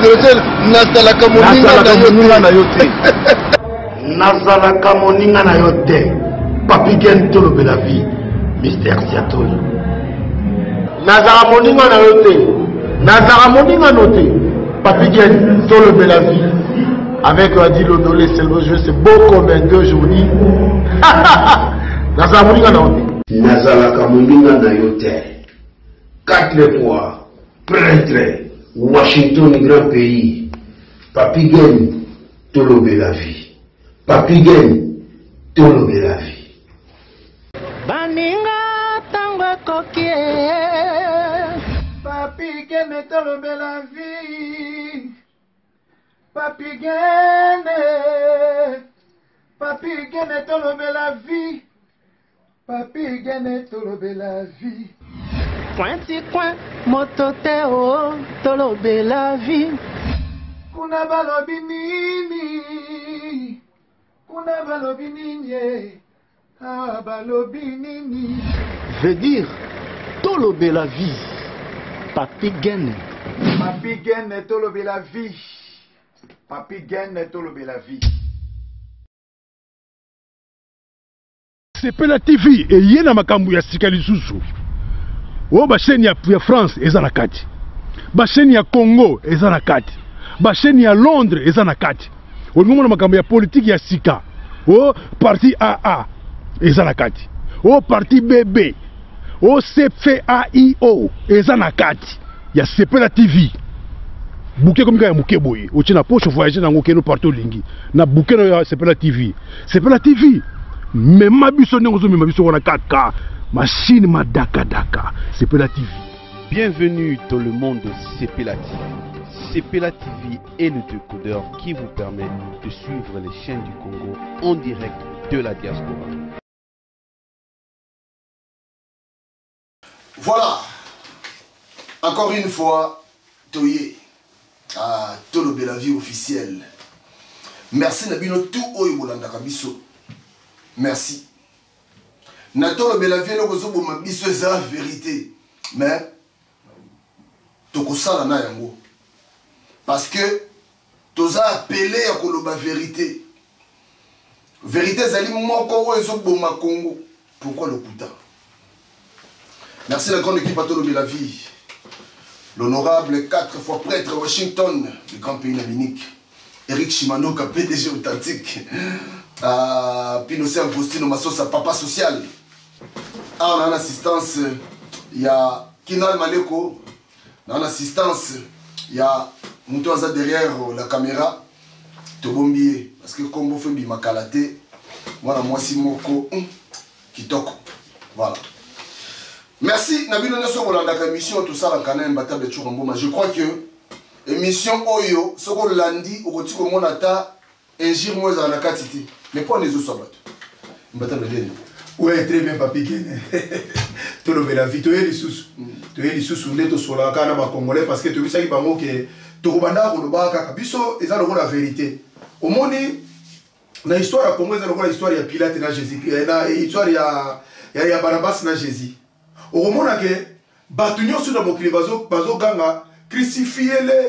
adversaire nazalaka moninga na yo te. Nazalaka moninga na yo te. Papi Gen tolobela vie. Mystère Siatoli. Nazala moninga na yo te. Nazala moninga no te. Papi Gen tolobela vie. Avec Adilo Dolé, c'est le jeu, c'est beau comme un deux journées. Nazala moninga na yo te. Nazalaka moninga na yo te. 4 fois prêtre. Washington, grand pays. Papi Gen tolobela vie. Papi Gen tolobela vie. Baninga tango kokie. Papi Gen tolobela vie. Papi Gen. Papi Gen tolobela vie. Papi Gen tolobela vie. Pointi coin mototeo tolobela vie. Kuna balobi nini. Kuna balobi nini. Ah balobi nini. Veut dire tolobela vie. Papi Gen. Papi Gen tolobela vie. Papi Gen tolobela vie. Sepela TV et yena makambu ya sika lisusu. O ba chaîne ya France eza na kati. Ba chaîne ya Congo eza na kati. Ba chaîne ya Londres eza na kati. O ngomona makambu ya politique ya sika. O parti AA eza na kati. O parti BB. O CFAIO eza na kati. Ya Sepela TV. Bouquet comme ya muke boye. O tina poche voyager na ngokeno partout lingi. Na bouquet na Sepela TV. Sepela TV. Mais ma biso nengozo mais ma biso wana 4K. Machine Madaka, Sepela TV. Bienvenue dans le monde de Sepela TV. Sepela TV est le décodeur qui vous permet de suivre les chaînes du Congo en direct de la diaspora. Voilà. Encore une fois, Toye. Tolobela vie officielle. Merci Nabino tout Oyobolanda Kabiso. Merci. Natolo Belavie no kozo boma biso eza vérité. Mais tokosala na yango. Parce que toza appelé à koloba vérité. Vérité zali moko o ezo boma Congo. Pourquoi le kuta? Merci la grande équipe à Tolo Belavie. L'honorable 4 fois prêtre Washington, le grand pays naminique. Eric Shimanoka, PDG authentique. Pinochet Agostino Massosa, papa social. On a une assistance, il y a Kinal Maleko. On a une assistance, il y a Moutoaza derrière la caméra. Tobombier, parce que Combo fait Bimakalate. Voilà, moi si Moko Kitoko. Voilà. Merci, Nabino Nesso Rolandaka émission, tout ça, la canne, Batable de Churamboma. Je crois que émission Oyo, ce qu'on l'a dit, au côté de mon ata, ingir moins à la quantité. Mais pas les autres sabbats. Batable de ouais, très bien, Papi Gen. Tu la vie, tu es les sous. Tu es les sous, tu es les sur la canne à Congolais parce que tu sais que tu rubanda ou le baka, biso, et ça la vérité. Au monde, dans l'histoire à Congo, dans l'histoire, il y a Pilate et Jésus. Dans l'histoire, il y a Barabas et Jésus. Au monde, il y a Batunyo sur le mokili, bazo ganga, crucifié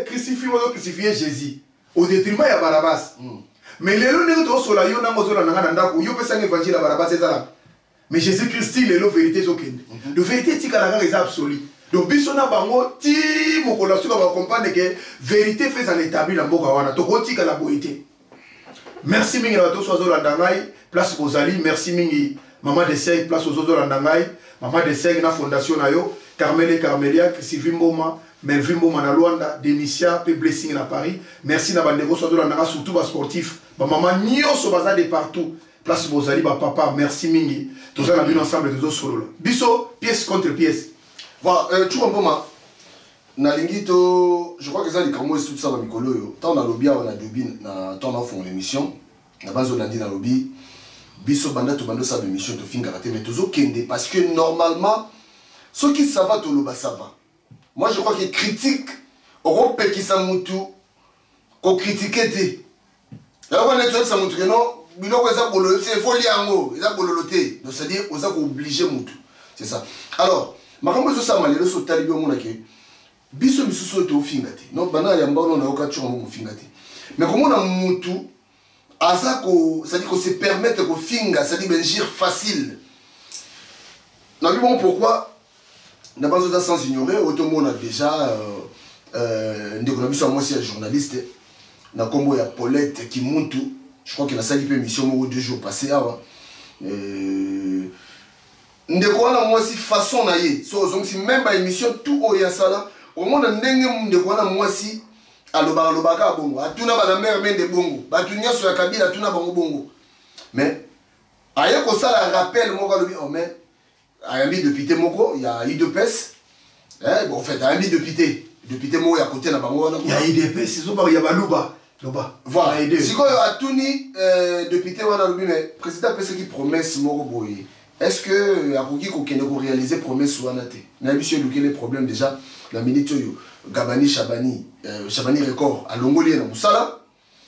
Jésus. Au détriment, il y a Barabas. Mais les gens qui sont là, ils ont évangile à Barabas. Mais Jésus-Christ, il est la vérité. La vérité est absolue. Donc, si on a ti mon collation va comprendre que vérité fait un établi dans boka wana. To kotika la boité. Merci mingi na to sozo la dangai, place Bozali, merci mingi maman de Sey, place sozo la dangai, maman de Sey na fondation na yo, Carmel Carmelia, Sylvie Mboma, Melvin Mboma na Luanda, Denicia, pe blessing na Paris. Merci na bandego sozo la dangai surtout ba sportif. Ba maman nyoso baza de partout. Place Bozali, ba papa, merci mingi. Tous on a vu ensemble des autres solo. Bisso, pièce contre pièce. Voilà, tu comprends, Nalingito, je crois que ça, les Camerounais, tout ça, dans Mikolo, tant dans le lobby, on a Dobin, tant dans fond l'émission, la base on a dit dans le lobby, Bisso Banda, tout bando ça, l'émission, tu finis karaté, mais toujours Kende, parce que normalement, ceux qui savent, tout le bas, ça va. Moi, je crois que critique, Europe qui s'amoutou, qu'on critique, alors on est tous ça montre que non, biloko ça pour le, c'est folie en haut, ça pour le loter, donc c'est-à-dire, on s'est obligé moutou, c'est ça. Alors, ma comme ça, malheureux, sur talibé, on a que biso misusu to finga te non bana ya mbano na oka chongo mo finga te mais comment na mutu asa ko ça dit qu'on se permettre ko finga ça dit benjir facile na bon pourquoi n'a pas besoin sans ignorer autant monde a déjà ndeko na biso moi aussi journaliste na kombo ya Paulette qui monte je crois qu'il a sali peu émission au 2 jours passés avant ndeko wana moi si façon na ye so donc si même ba émission tout o ya sala au monde ndenge ndeko wana moi si alobaka bongo atuna ba la mère mende bongo batunya so ya kabila tuna bango bongo mais aya ko sala rappel moko lobi oh mais ayambi député moko il y a IDPS bon en fait ayambi député moko ya côté na bango wana il y a IDPS ils ont pas il y a baluba loba voilà sikoyo atuni député wana lobi mais président pesa qui promesse moko boye est-ce que akoki ko kende ko réaliser promesse wana te na biso luki les problèmes déjà la minute yo Gabani Chabani record à Longolien na musala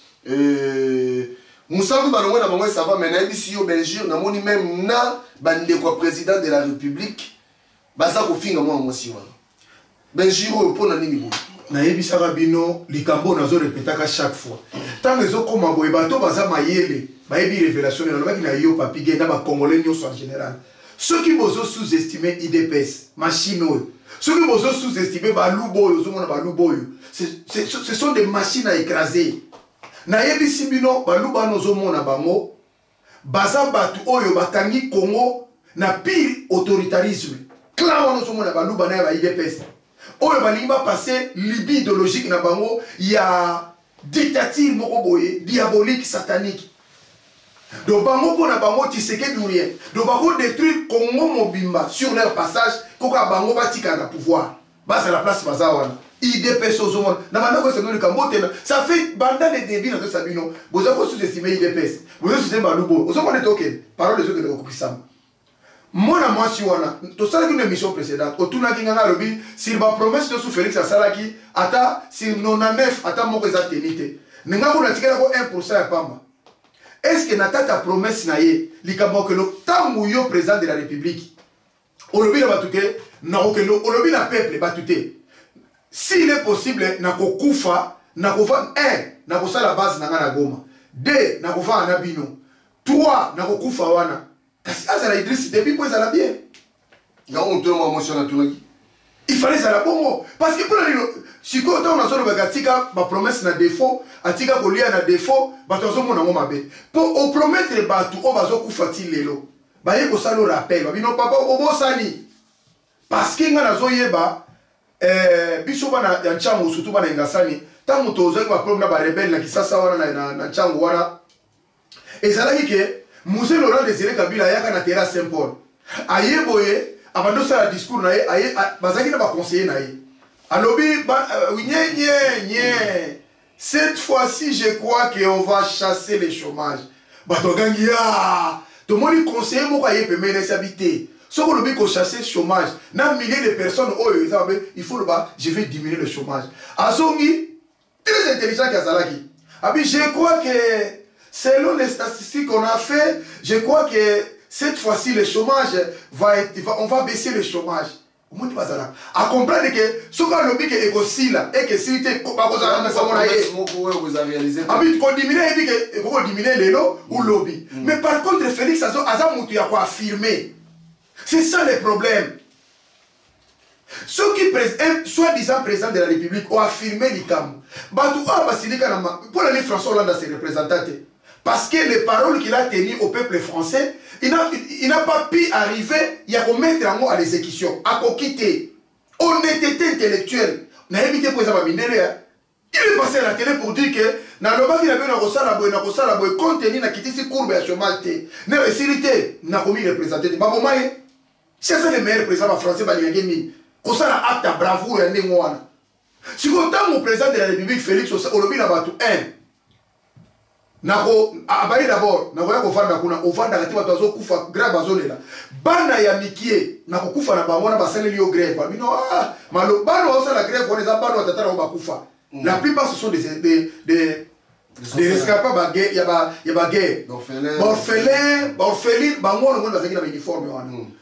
musala ba longo na bango ça va mais na biso yo Belgique na moni même na bande ko président de la République baza ko finga moi si wana Belgique pour na nini bo na yebisaka bino likambo nazo répétaka chaque fois tant les okoma boye bato baza mayele bayebi révélation na lobaki na yo papi genda ba congolais nyonso en général ceux qui bozo sous-estimer IDPS machine ceux qui bozo sous-estimer baluboyo zo mona baluboyo ce sont des machines à écraser na yebisi bino baluba nozo mona bango baza batu oyo bakangi Congo na pire autoritarisme clan wana zo mona baluba na ba IDPS oyo balingi passer Libye idéologique na bango ya dictature moko boye diabolique satanique donc bango pona bango tiseke rien donc bango détruire Congo mobimba sur leur passage koka bango batika na pouvoir basa la place baza wana IDPS ozomona na banda ko seno likambo tena ça fait banda de débit na to sabino boza ko sous-estimer IDPS boza sous-estimer balubo ozomona token parole de ceux que kokisama mona mwasi wana tosala une émission précédente otuna kinga lobi sur ba promesse de sous Félix asalaki ata sur 99 ata moko ezatelite ninga ko natikela ko 1% ya pamba est-ce que natata promesse na ye likambo que le tangu yo président de la République olobi na batuke na okelo olobi na peuple batute s'il est possible na kokufa na kofa 1 na kosala base na ngana Goma 2 na kofa na bino 3 na kokufa wana kasi azala Idriss Déby pour ça bien ya on te moi sur la tournée il fallait ça la bongo parce que pour si quand on a solo bagatika ba promesse na défaut atika kolia na défaut batozo mona ngoma be pour o promettre batu o bazo kufati lelo ba yeko salo rappel ba bino papa o bosani parce que ngana zo yeba biso bana ya nchango surtout bana ngasani tango tozo ba problème na ba rebelle na kisasa wana na nchango wana ezalaki ke Moussé Laurent Désiré Kabila yaka na terrasse Saint-Paul ayeboye abando sa discours na ye bazaki na ba conseiller na ye alobi cette fois-ci je crois qu'on va chasser le chômage batogangi ya to moni conseiller moko aye pemene s'habiter soko lobi ko chasser chômage na milliers de personnes oyo il faut le bas je vais diminuer le chômage azongi très intelligent kazalaki abi je crois que selon les statistiques qu'on a fait, je crois que cette fois-ci le chômage on va baisser le chômage. Au moins à comprendre que ce qu'on a dit que écosile et que si tu pas vous avez réalisé. Abi qu'on diminue et dit que qu'on diminue les lots ou lobby. Mais par contre Félix Azamoutou y a quoi affirmer. C'est ça le problème. Ceux qui soi-disant président de la République ont affirmé l'ICAM. Pour aller François Hollande à ses représentants. Parce que les paroles qu'il a tenues au peuple français, il n'a pas pu arriver, il y a qu'à mettre en mot à l'exécution, à quitter. Honnêteté intellectuelle. Il est passé à la télé pour dire que dans le bas il avait un contenu na quitté ses courbes à chômage. N'a récité, n'a commis représenté. C'est ça le meilleur président français, Balingemi. Qu'on ça la acte à bravoure et n'importe. Si vous avez mon président de la République, Félix, Olobi n'a pas tout un. Nako abaye d'abord nako ya kofanda kuna ofanda kati watu azokufa grave azolela bana ya mikie nako kufa na bango na basale liyo grève bino malo bana osa la grève on les a bana watatara bakufa la plupart ce sont des rescapés bagay ya ba guerre orphelin bango no bazaki na uniforme wana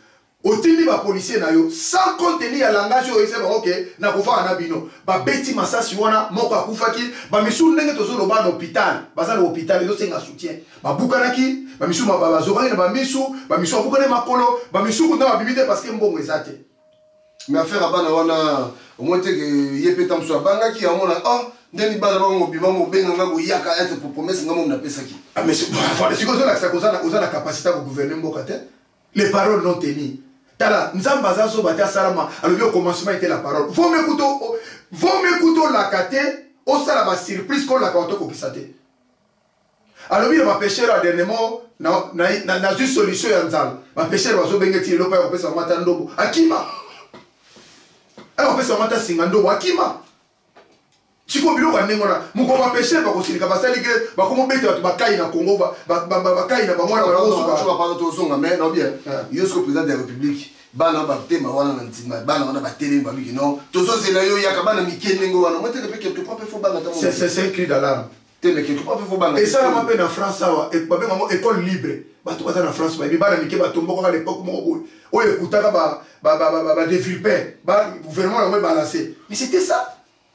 otindi ba policier na yo sans contenir ya langage o ese ba OK na kofa na bino ba beti masasi wana moko akufaki ba misu ndenge tozo loba na hôpital baza na hôpital ezo senga soutien ba bukanaki ba misu ba zokaki na ba misu abukane makolo ba misu kunda ba bibite parce que mbongo ezate mais affaire abana wana au moins te que yepe tam so banga ki amona oh ndeni bana ba ngo bima mo benga ngo yaka être pour promesse ngamo na pesa ki ah mais c'est quoi ça oza na capacité de gouverner mboka te les paroles non tenues tala nzamba za so batia salama alobi au commencement était la parole vaut mieux couteau la kate au sala ba surprise ko la kato ko kisate alobi ba pêcheur à dernièrement na une solution ya nzala ba pêcheur bazo bengeti lopa ko pesa mata ndobo akima on pesa mata singa ndobo akima chiko biloko ndengona muko ba pêcheur ba ko silika ba sali ke ba ko mobete ba kai na Congo ba kai na ba mwana ba oso ba tu vas pas songa mais non bien yosko président de la République bana ba tema wana na ntima bana wana ba télé ba biki non tozo zela yo ya kabana mikende ngo wana mote ke quelque part faut bana tamo c'est un cri d'alarme tele quelque part faut bana et ça la mappe na France awa et ba benga mo école libre ba to na France ba bana mike ba tombo ka l'époque mo o ekutaka ba des villepins ba gouvernement ba balancer mais c'était ça.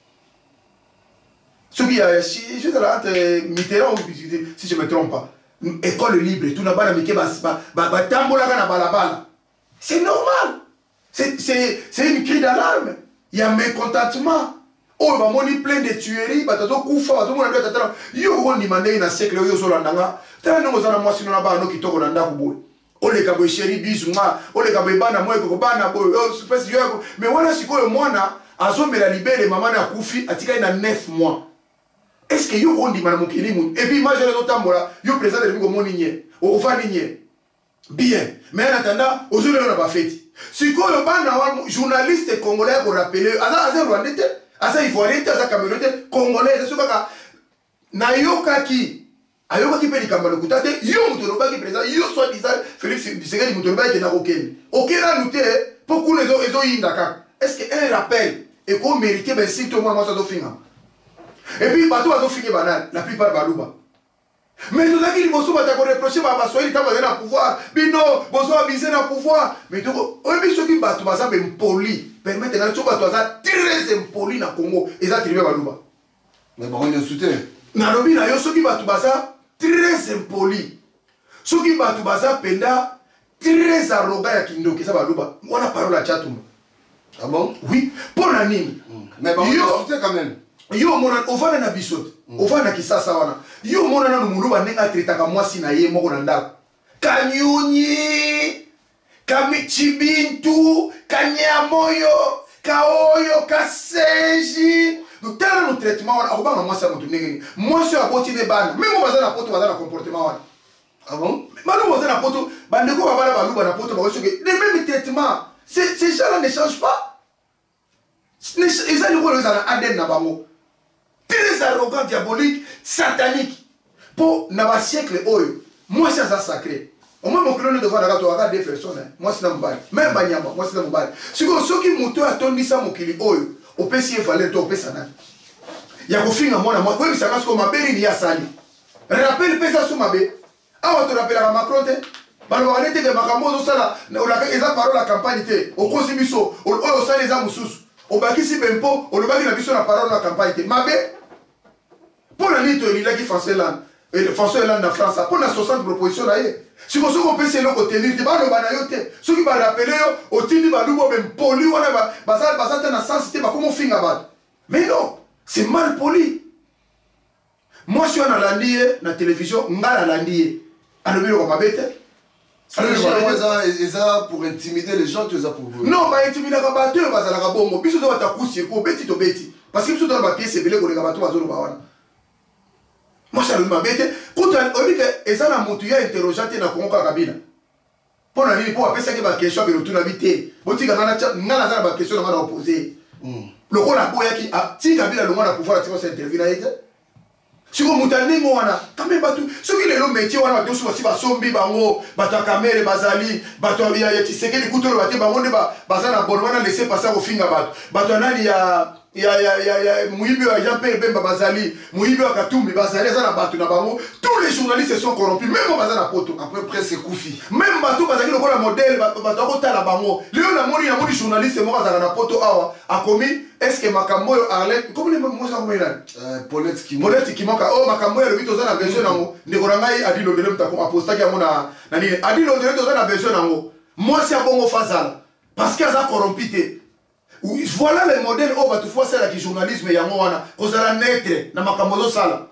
Ce qui est, si je suis Mitterrand, si je ne me trompe pas, école libre, tout n'a pas balabala. C'est normal. C'est une cri d'alarme. Il y a mécontentement. Oh, il y a plein de tueries, il y a koufa, tout le monde a dit, yo, on demande un siècle, yo, solandanga. T'as un nom, moi, sinon, là-bas, no, qui t'a colanda, ou oh, les cabos chéri, bisuma, oh, les cabos bana, moi, bana, boy, oh, c'est mais voilà, si quoi, moi, azo me la libère, maman a koufi, a tika, il a 9 mois. Est-ce que yo on dit madame Kilimu et puis moi j'ai le temps là yo président de mon nié au va nié bien mais en attendant aujourd'hui on n'a pas fait si quoi le ban journaliste congolais pour rappeler asa rwandais asa ivoirien asa camerounais congolais c'est ça na yoka ki ayoka ki peli kamba lokuta te yo mutoloba ki président yo soit disant Félix Tshisekedi mutoloba ki na okeni okena nuté pour les autres indaka est-ce que un rappel et qu'on méritait ben si tout moi ça doit finir. Et puis, bateau va finir banal, la plupart balouba. Mais tout ça qui dit, bonsoir, tu as reproché, bah, soyez le temps de pouvoir. Mais non, bonsoir, bisé dans le pouvoir. Mais tout, on est ceux qui battent, bah, ça, mais poli. Permettez, là, tu vas très impoli dans le Congo. Et ça, tu vas balouba. Mais bon, on est soutien. Dans le bina, ceux qui battent, bah, ça, très impoli. Ceux qui battent, bah, ça, penda, très arrogant, à Kindo, qui ça balouba. On a parlé à Tchatoum. Ah bon? Oui, pour l'anime. Mais bon, on est soutien quand même. Yo mona ovana na bisot ovana kisasa wana yo mona na muluba nenga tretaka mwasi na ye moko na ndako kanyunyi kamichibintu kanyamoyo kaoyo kaseji donc tala no traitement wana akobanga mwasi ya moto ndenge mwasi aboti ne bana même baza na poto baza na comportement wana ah bon mano baza na poto bandeko babala baluba na poto bakosoke le même traitement ces gens là ne changent pas ils ont le rôle dans ADN na bango très arrogant, diabolique, satanique. Pour n'avoir siècle, moi c'est ça sacré. Au moins mon clone devant la gâteau, des personnes. Moi c'est un bal. Même Banyama, moi c'est un bal. Si vous ceux qui montent à ton ça mon kili, au PC valait au PC. Il y a un film à moi, oui, ça marche comme ma belle, il y a sali. Rappelle pesa sur ma bé. Ah, on te rappelle à Macron, alors on était que Macron, ça là, on a parlé la campagne, au Consimiso, au Sali les Amoussous, au Bakisi Bempo, au Lobaki la mission la parole la campagne. Ma bé. Pour la lutte, il a dit François Hollande en France, pour la 60 propositions là. Si vous avez pensé le côté, il va le banayote. Ceux qui vont rappeler, au titre de Baloubo, même poli, on a basé dans sens, c'était comment finir à mais non, c'est mal poli. Moi, je suis en Alandi, dans la télévision, je suis en Alandi. Alors, je vais ils ont pour intimider les gens, tu les as pour vous. Non, pas intimider les batteurs, parce que les batteurs, ils sont en couche, ils sont bêtis. Parce qu'ils sont dans la pièce, c'est belé pour les batteurs, ils sont moi, ça m'a bête. Quand on dit que ça n'a monté interrogeant dans Congo Kabila. Pour la ligne, pour appeler ça qui va question de retour habité. Bon, tu as une question de opposer. Le rôle à Boya qui a dit Kabila le monde à pouvoir attirer cette interview. Si vous montez quand même, ceux qui ont le métier, on a tous aussi Basombi, Bango, Bata Kamere, Bazali, Batoya, qui sait que les couteaux de Bate, Bango, Bazana, Bonwana, laissé passer au fin à Batoana, il y a Mouibi à Jean-Pierre Bemba Bazali, Mouibi à Katoumi Bazali, tous les journalistes sont corrompus, même au Bazana Poto. À peu près c'est Koufi. Même Batou Bazali, le modèle, Batou la Bango. Léon a moni journaliste, moi, Zana Poto, a commis, est-ce que Makambo Arlette, comment les mots sont Paulette qui manque, oh, Makambo, le 8 ans a besoin, Negorangai a dit le délai, t'as aposté à mon année, a dit le délai, t'as besoin, moi, c'est un bon Fazal, parce qu'il y a corrompu. Voilà le modèle où tu fais ça qui journalisme et yamona kozala netre na makamozo sala.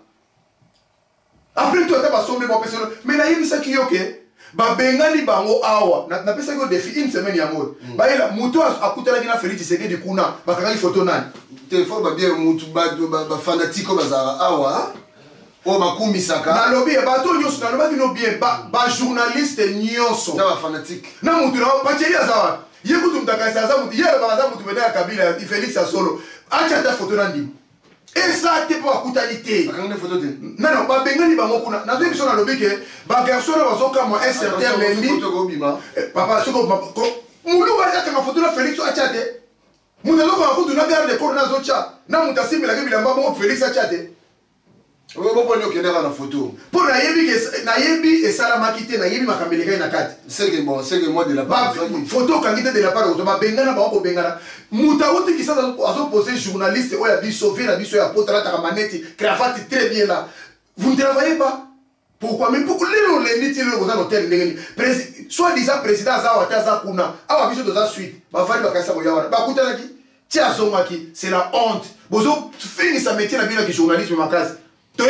Après tu as pas sommer mon personne mais na yemi ça qui yoke ba bengani bango awa na pesa ko défi une semaine yamona. Ba ila muto akutala kina Félix Tshisekedi kuna bakanga photo nani. Téléphone ba bien mutu ba fanatique bazara awa. O makumi saka. Na lobby ba to nyoso na lobby no bien ba journaliste nyoso. Na ba fanatique. Na mutu na ba chelia zawa. Yekutu mtakasa zamu yele baba zamu tumenda Kabila Félix Solo acha ta photo nandi et ça te pour akutalité bakanga photo de non ba bengani bango kuna na biso na lobike ba garçon na bazoka mo un certain lendi photo ko bima papa soko mulu ba ya kama photo na Félix acha te muna loko na photo na garde corona zocha na mutasimi la Kabila mbabo Félix acha te oui bon bon ok na photo pour na yebi et salamaki te na yebi makameleka na kati c'est que moi de la part photo kangite de la part de ba bengana ba ko bengana mutauti qui ça azo poser journaliste ou ya bi sauver la biso ya potra ta maneti cravate très bien là vous ne travaillez pas pourquoi mais pourquoi les niti le dans hôtel ndengeni soit disant président za wata za kuna awa biso za suite ba vali ba kasa boya ba kutana ki tia zongaki c'est la honte bozo fini sa métier na bino ki journalisme makazi. Mais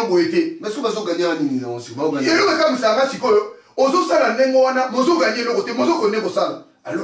ce que vous gagnez en Ninian, c'est vous gagnez. Et le comme ça, c'est que aux sala nengoana, mozo gagner le côté, mozo connaît vos salles. Alors,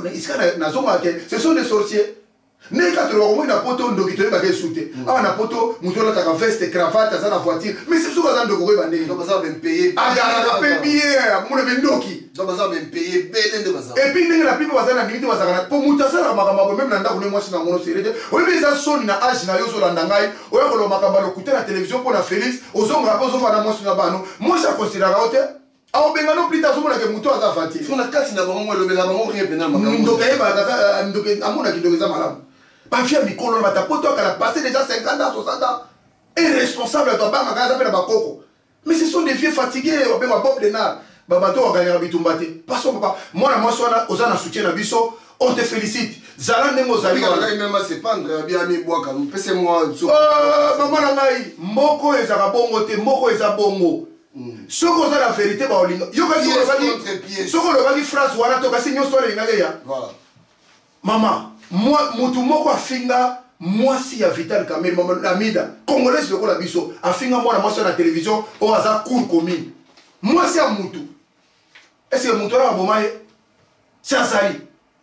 ce sont des sorciers. Né 80 au na poto ndokito ba kesute. Ah na poto mutola ta veste cravate za na voiture. Mais c'est ce que ça ndoko ba ndenge. Donc ça va me payer. Ah na payer, mon le ndoki. Donc ça va me payer belle de baza. Et puis ndenge la pipe baza na limite baza na po mutasa na makamba même na ndako ne mwasi na ngono serete. Oyebi za soni na age na yo so landa ngai. Oya ko lo makamba lo kuta na télévision pour na Félix. Ozonga po zo fa na mwasi na bano. Moi ça considère haute. Ah, on benga no plus tard, on a que mouton à fati. Si on a cassé na bango le benga bango rien pénal makamba. Ndokaye ba ndoke amona kidogo za malamu. Bafia mikolo na batapoto akala passé déjà 50 ans 60 ans irresponsable à toi ba magaza pe na bakoko mais ce sont des vieux fatigués on peut Bob Denard babato wa gagner bitumbate parce que papa moi na moi sona ozana soutien na biso on te félicite zala ndemo zali ka même c'est pendre bien mi boaka pese moi maman na ngai moko ezaka bongo te moko eza bongo soko za la vérité ba olinga yo kasi soko lo ba ki phrase wana to kasi nyoso le ngale ya voilà maman moi mutu moko afinga moi si ya Vital Kamerhe maman Amida congolais le ko la biso afinga moi na moi sur la télévision au hasard cour commune moi si ya mutu est-ce que mutu na bomaye c'est azali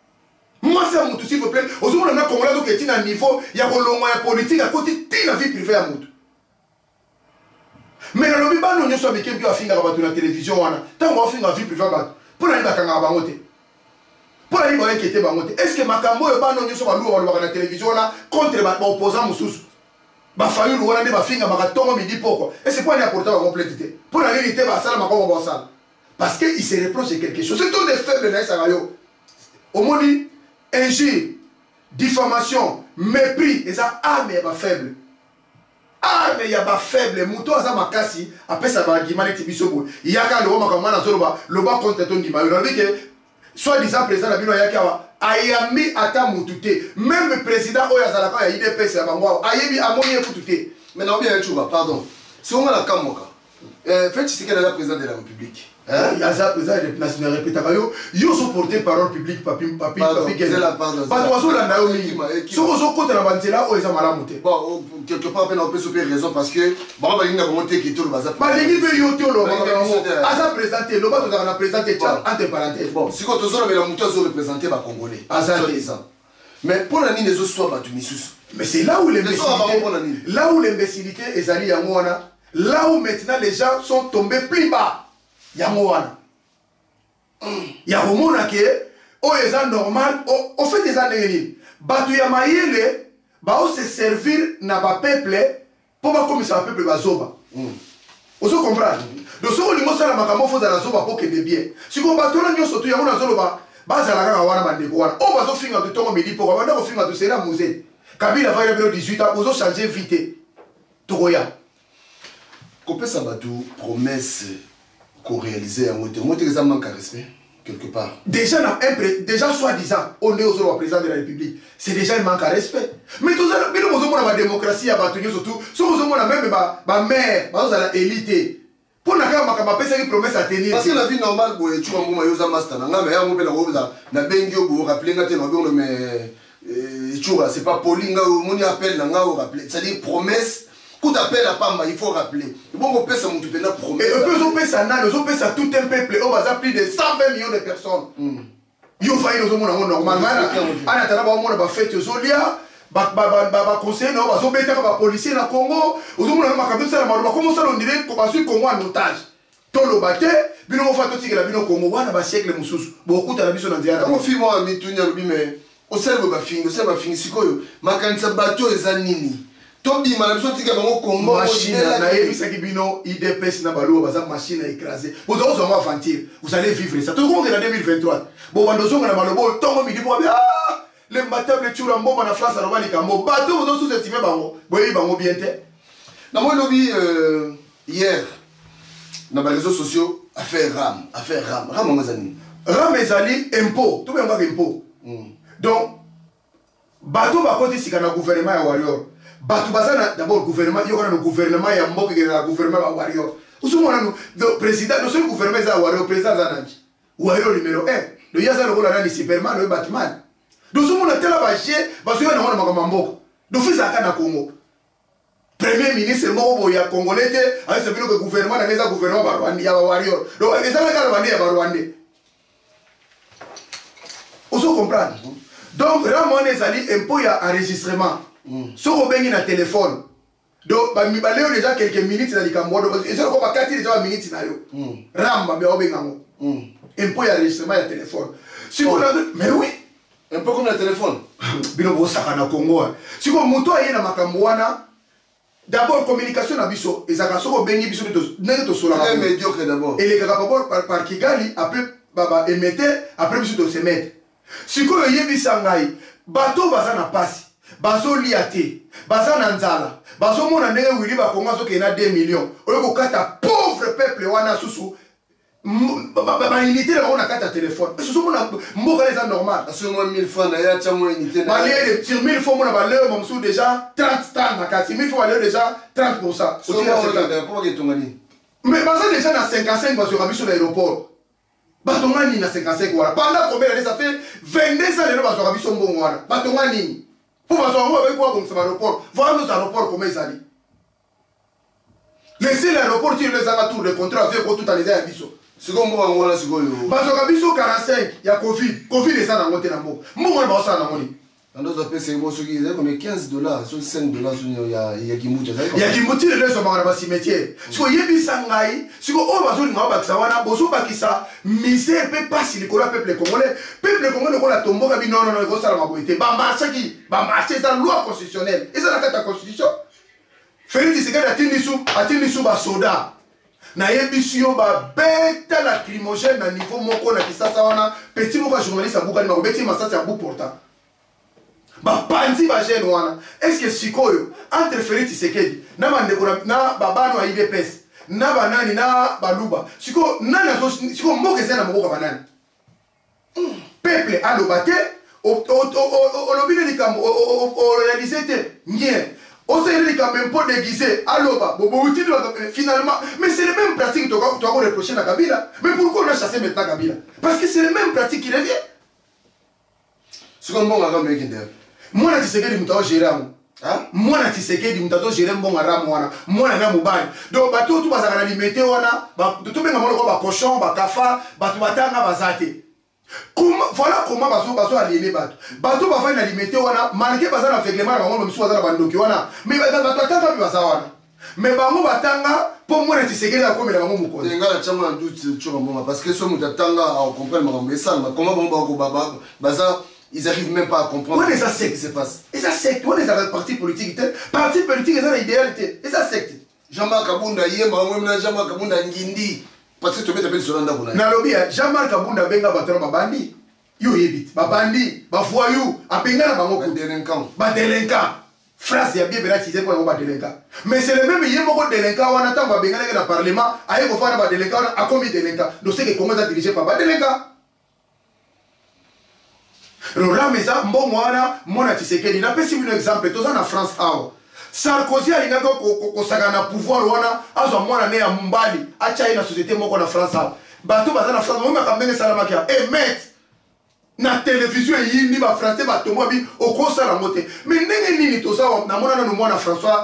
moi si ya mutu s'il vous plaît ozomona na congolais donc est na niveau ya kolongo ya politique à côté de la vie privée ya mutu mais na lobi ba no nyoso avec qui afinga ba tu na télévision wana tango afinga vie privée ba pour na ba kanga ba ngote. Pour aller voir qui était bamoté. Est-ce que Makambo et Bano nous sommes à la télévision là contre les opposants Moussous? Bah fallu le voir des bafinga marathon me dit pourquoi. Et c'est quoi les apporter la complétude? Pour la vérité bah ça Makambo bon ça. Parce que il se reproche quelque chose. C'est tout des faibles dans ça rayo. Au mot dit injure, diffamation, mépris et ça mais bah faible. Ah mais il y a pas faible mouton ça makasi après ça va argument les tibisobo. Il y a quand le Makambo na zoloba le bas contre ton dimanche. Il dit que soit disant président la bino yakawa ayami ata mutute même le président oyazalaka ya IDPS ya bango ayebi amoni ekutute mais non bien chuba pardon si on a la kamoka Félix Tshisekedi est président de la République hein yaza président de la Nation répéta yo so porter parole publique papi c'est la pardon pas toi la naomi so so côté la banzela o eza malamu te bon quelque part on peut souper raison parce que bon ba linga monter qui tout le bazar pas lingi pe yo to lo asa présenter lo ba to na présenter entre parenthèses bon si ko to zo la muto zo représenter ba congolais asa ça mais pour la ligne des autres soit mais c'est là où l'imbécilité ezali yango wana là où maintenant les gens sont tombés plus bas yango wana ya komona ke o eza normal au fait des années batu ya mayele ba o se servir na ba peuple pour ba komisa ba peuple bazoba ozo comprendre donc so lingo sala makambo fo za la zoba pour que de bien si ko batu na nyoso tu yango na zoloba bazala kaka wana bandeko wana o bazo finga to tongo midi pour ba ndako finga to sera musée Kabila va y avoir 18 ans, vous avez changé vite. Togoya. Coupé ça va tout promesse qu'on réalisait à moitié. Moi, ça manque à respect, quelque part. Déjà, soi-disant, on est au président de la République. C'est déjà un manque à respect. Mais tout ça, nous avons la démocratie à battre surtout. Si nous avons même ma mère, ma élite. Pour la carte, ma promesse à tenir. Parce que la vie normale, tu vois, moi, je master. Na bengio pour rappeler na teno mais tu vois, c'est pas poli nga mon appel na nga rappeler. C'est-à-dire promesse. Quand t'appelles à Pamba, il faut rappeler. Bon, on peut ça monter na promesse. Et on peut ça na, on peut ça tout un peuple, on va plus de 120 millions de personnes. Yo failli nous on normalement. Ana tala ba on ba fête zolia. Ba conseiller non, ba zobeta ba policier na Congo. Ozomona ma kabisa na maluba comment ça on dirait ko ba suit Congo en otage. Tolo bate, bino mo fato tikela bino Congo wana ba siècle mususu. Beaucoup ta biso na diara. Mon fils moi mi tunya lobi mais au serbe ba fingi sikoyo. Makanisa bato ezanini. Tobi malabiso tika bango Congo machine na yebisa ki bino IDPS na balo baza machine écrasée. Vous allez vous aventure. Vous allez vivre ça. Tout le monde est en 2023. Bon bandozonga na malobo tongo midi bo ah les matables tu rambo na France na bali kambo. Bato vous sous-estimer bango. Boyi bango bien té. Na moi lobi hier dans les réseaux sociaux affaire ram ngazani. Ram ezali impôt. Tout bien ba impôt. Donc bato ba côté sika na gouvernement ya warrior. Bato bazana d'abord gouvernement yoko na gouvernement ya mboka ke na gouvernement ba warrior. Usumona no le président no seul gouvernement za warrior président za nanji. Warrior numéro 1. Le yaza le rola na Superman le Batman. Donc usumona tela ba chie ba so na mona mboka. Do fisa kana Congo. Premier ministre moko boya congolais avec ce que gouvernement na neza gouvernement ba Rwanda ya warrior. Donc ezala ka Rwanda ya Rwanda. Oso comprendre. Donc Ramon ezali impôt ya enregistrement. Si on a un téléphone, donc il y a déjà quelques minutes dans les Cambodges, et ça, on va 4 minutes dans le Ramba, mais on va un peu d'enregistrement de téléphone. Si on a. Mais oui, un peu comme le téléphone. Bino Bosaka na Congo. Si on moto aye na Makambouana, d'abord communication na biso, et ça va se bengi biso de sola. Très médiocre d'abord. Et les gars par Kigali, après baba émettait, après biso de se mettre. Si on a yebi sangai, bateau bazana passe. Bazo liate, baza nanzala, bazo mona ndenge wili ba konga zo kena 2 millions. Oyo ko kata pauvre peuple wana susu. Ba unité la on a kata téléphone. Susu mona mboka les normal. Parce que moi 1000 francs na ya cha moi unité na. Ba lié de 1000 francs mona ba leo momsu déjà 30 temps na kati 1000 francs ba leo déjà 30%. So on va pour que tongani. Mais baza déjà na 55 bazo rabiso na aéroport. Batongani na 55 wala. Pendant combien d'années ça fait 22 ans les bazo rabiso mbongo wana. Batongani. Pour avec quoi comme ça l'aéroport. Voilà nos aéroports comment ils allaient. Laissez l'aéroport tirer les alentours, le contrat avec tout à les abisso. C'est comme moi on a ce go. Bazo kabiso 45, il y a Covid. Covid est ça dans monter dans mo. Mo on va ça dans moni. On doit appeler c'est moi ce qui est comme $15, sur $5 il y a Kimucha. Il y a Kimucha les gens dans le cimetière. Si vous yebi sangai, si vous on va sur le maba sawana, bozo bakisa, misère peut pas si le peuple congolais ko la tombo ka non ko sala maboité. Ba marché qui, ba marché ça loi constitutionnelle. Et ça la constitution. Félix Tshisekedi atindi sou ba soda. Na yebi sio ba beta lacrymogène na niveau moko na kisasa wana, petit moko journaliste abukani ma beti masasi abu portant. Ba panzi ba jeune wana. Est-ce que sikoyo entre Félix Tshisekedi na mandeko na babano a IDPS na banani na baluba siko nana siko mboka zena mboka banani peuple alobate olobine likambo o réaliser te nie o se likambo un peu déguisé aloba bobo utile finalement mais c'est les mêmes pratiques tu dois reprocher à Kabila. Mais pourquoi on a chassé maintenant Kabila? Parce que c'est les mêmes pratiques qui reviennent. C'est comme bon avant mec ndeur. Moi na Tshisekedi mutawa gérer amu. Hein? Moi na Tshisekedi mutawa gérer mbonga ramu wana. Moi na mubali. Donc bato tu bazaka na limité wana, ba to benga molo ba cochon, ba kafa, bato batanga bazate. Voilà comment bazo aliéné bato. Bato ba fa na limité wana, malgré bazana aveuglement na bango misuwa za bandoki wana. Mais bato batanga baza wana. Mais bango batanga pour moi na Tshisekedi a komela bango mukozi. Nga chama en doute tu mbonga parce que so mutatanga à comprendre makambo esala comment bango ba baba baza. Ils n'arrivent même pas à comprendre ce qui se passe. Et ça secte. On est dans le parti politique. Parti politique, c'est l'idéalité. Et ça secte. Jean-Marc Kabunda, Jean-Marc Kabunda, Ngindi. Parce que tu mets ta belle sur l'anda. Nalobi, Jean-Marc Kabunda, Benga Batara Babandi. yo yebit babandi bavoyou apengana bango badelinquant phrase ya bien belatisé pour ba délinquant mais c'est le même yemoko délinquant wana tango babengana ke na parlement aye ko fana ba délinquant a combien délinquant donc c'est que Congo est dirigé par ba délinquant Rora meza mbongo wana mona Tshisekedi na pesi un exemple toza na France awa Sarkozy alingaka kosaka na pouvoir wana azwa mwana ne ya Mumbali acha ina société moko na France awa bato baza na France mo makambenge salamaki met na télévision yindi ba français ba tomo bi okosala mote mais ndenge nini toza na mona na mwana François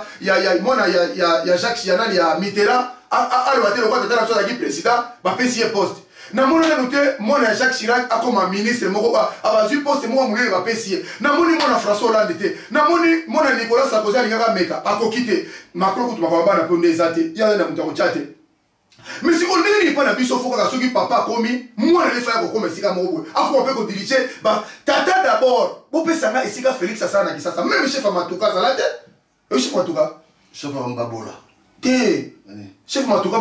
ya Jacques Chirac ya Mitterrand a battre le quoi tata na président ba pesi poste na mona na noté mona Jacques Chirac akoma ministre moko abazu poste moko mulele ba pesi na moni mona François Hollande te na moni mona Nicolas Sarkozy alingaka meka akokite Macron kutu makaba na ponde ezate ya na mutako chate mais si on n'est pas na biso faut que soki papa komi moi le faire ko sika moko ako pe ko diriger ba tata d'abord bo pesa na esika Félix asa na kisasa même chef Matuka za la tête chef Matuka chef Mbabola te chef Matuka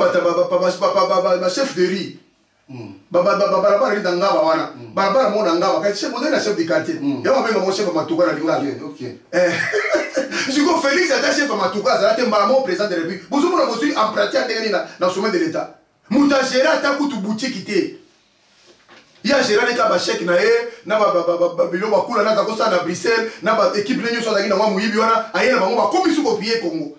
ba chef de riz barabara ri dangaba wana barabara mo dangaba ka chef de na chef de quartier ya ba benga mo chef Matuka na linga OK si ko Félix ata chef Matuka za la tête mbala mo président de la République bozo mo na bozo en pratique ndenge na sommet de l'état muta géré ata kutu boutique te ya géré ka ba chèque na ye na ba bilo ba kula na ta ko sa na Bruxelles na ba équipe lenyo so za kina mwa muyibi wana aye na bango ba komisi ko pied Congo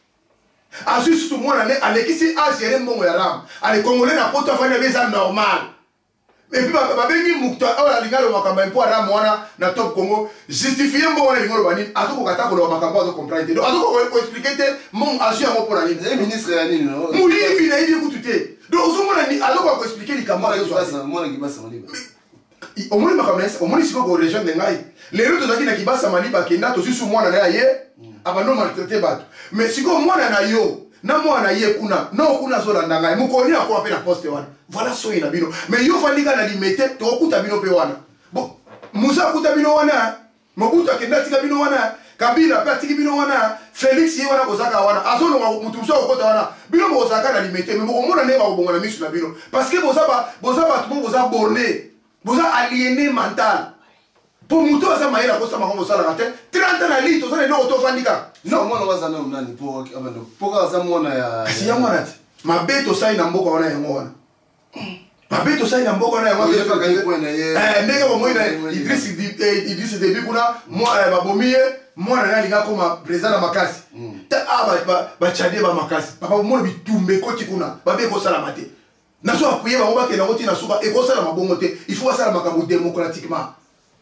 asus tout mona ne alekisi a géré mbongo ya ram ale congolais na poto afanya beza normal et puis ba bengi mukta ala lingalo makamba mpo ram wana na top Congo justifier mbongo na lingalo bani atoko kata ko lo makamba zo comprendre donc atoko ko expliquer te mon asu mo pour la ligne ministre ya nini no muyibi na ibi kutute donc zo mona ni atoko ko expliquer likamba zo mona kibasa maliba omoni makamba omoni siko ko région de ngai lero to zaki na kibasa maliba kenda to susu mwana na ye abano maltraiter bato mais siko mwana na yo na mwana ye kuna no kuna zo landa ngai mukoni akwa pe na poste wana voilà so ina bino mais yo fandika na limete to kuta bino pe wana bon musa kuta bino wana mobutu akenda tika bino wana Kabila pe atiki bino wana Félix ye wana kozaka wana azolo mutu musa okota wana bino mo kozaka na limete mais mona ne ba bonga na misu na bino parce que boza ba tout boza borné boza aliéné mental pour muto asa maïra ko sama ko sala ngate 30 ans na li to zane no to fandika non mona wazana nani pour asa mona ya si ya mwana mabeto sai na mboka wana ya mwana mabeto sai na mboka wana ya mwana ndenge ko moina Idriss Déby kuna mo babomie mwana na linga koma président na makasi ta ba chade ba makasi papa mo bitumbe ko tikuna babe ko sala mate na so apuye ba ngobake na ngoti na suka e ko sala mabongo te il faut sala makambo démocratiquement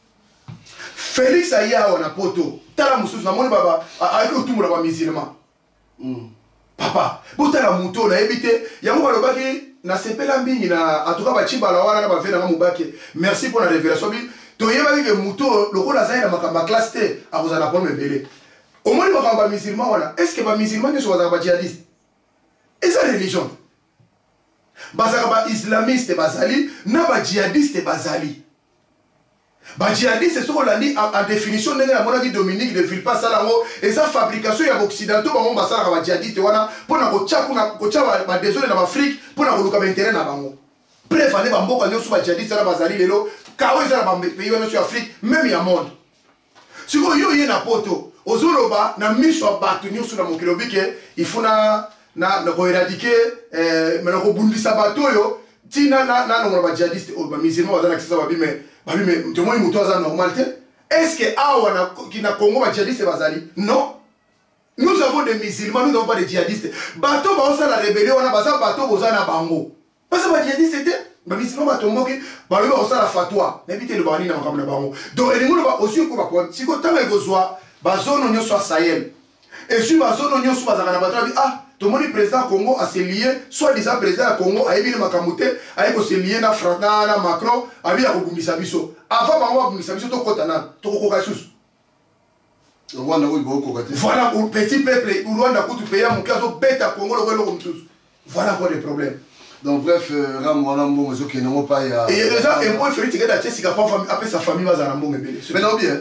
Félix aya wana poto tala mususu na moni baba ayiko tumura ba musulman papa botala muto na ebite yango balobaki na sepela mbingi na atuka bachimba la wana na bavena nga mubake merci pour la révélation bi to yebaki ke muto lokola zaina makamba classe te akoza na problème belé omoni makamba musulman wana est-ce que ba musulman nso bazaka ba djihadiste eza religion bazaka ba islamiste bazali na ba djihadiste bazali ba djihadiste c'est ce qu'on a dit en définition ndenge na monaki Dominique de Villepin salango et sa fabrication ya occidentaux bango basala ba djihadiste wana pona ko tcha ba désolé na Afrique pona ko luka ba intérêt na bango bref ane ba mboka nyoso ba djihadiste na bazali lelo kawo eza ba pays wana sur Afrique même ya monde siko yo ye na poto ozoloba na miso bato nyoso na mokilo bike ifuna na ko éradiquer mais na ko bundisa bato yo tina na ba djihadiste o ba musulman bazana kisa ba bime mais tout le monde est normal. Est-ce que na Congo va djihadiste bazali? Non. Nous avons des musulmans, nous n'avons pas de djihadistes. Bato ba osa la rébellion wana baza bato boza na bango. Parce que ba djihadiste était ba musulman ba tomboki ba loba osa la fatwa. N'habite le bani na makambo na bango. Donc elingo ba aussi ko ba point. Si ko tanga ekozwa ba zone nyoso Sahel. Et si ba zone nyoso bazaka na bato tout le monde président Congo a se lié, soit disant président Congo a émis le Makamouté, a se lié na Frana, Macron, a vu à Boumbisa Bisso. Avant Bango Boumbisa Bisso, to Kotana, to Kokasus. Voilà, au petit peuple, où Rwanda coûte payer mon cas au bête à Congo, le Welo tous. Voilà quoi les problèmes. Donc bref, Ramon, qui n'ont pas. Et il y a déjà un point fait que la Tchèque après sa famille va à Ramon. Mais non, bien.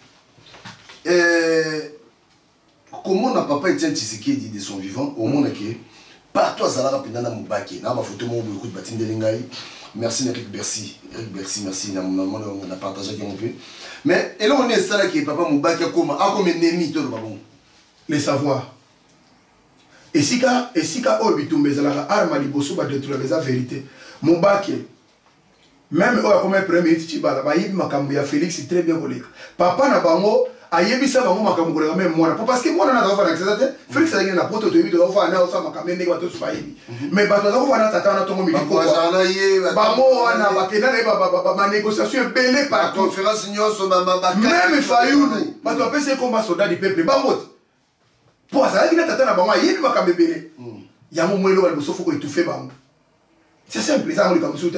Comment n'a papa Etienne Tshisekedi de son vivant au monde que partout à Zala Pinana Moubaki, n'a pas photo mon beaucoup de batine de Lingaï, Merci Eric Bercy. Eric Bercy, merci. On a partagé avec peu. Mais, et là, on est ça qui est papa Moubaki, comme ennemi, tout le monde. Les savoirs. Et si ka orbitum bezalaka arma liboso ba détruire la vérité. Moubaki. Même au comme premier ministre Tibala, ba yibi makambu ya Félix très bien volé. Papa na bango ayebisa bango makambu koleka même moi parce que moi na za fa na Félix a na poto to yibi to fa na osa makambu ndenge bato suba yibi. Mais bato za fa na tata na tongo mili ko. Ba mo wana ba kena na ba négociation belé par conférence nyonso ba même Fayulu bato apese combat soldat du peuple ba mot. Pour ça il na tata na bango yibi makambu belé. Ya mo mwelo ba boso foko étouffer bango. C'est simple ça on le comme ça.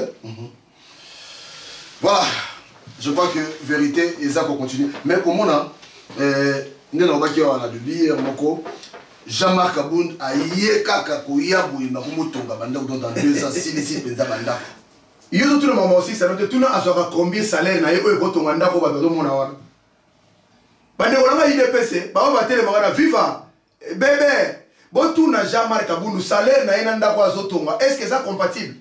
Voilà, je crois que vérité et ça pour continuer. Mais comme on a, nous avons de lire Jean-Marc Aboun a yeka koyabu na kumotonga banda dans 2 ans si penza banda. Il y a tout le moment aussi ça note tout na asoka combien salaire na yeko ekotonga ndako ba do mona wana. Bande olanga IDPC ba ba tele mangana viva bébé bon tout na Jean-Marc Aboun salaire na yena ndako azotonga est-ce que ça compatible?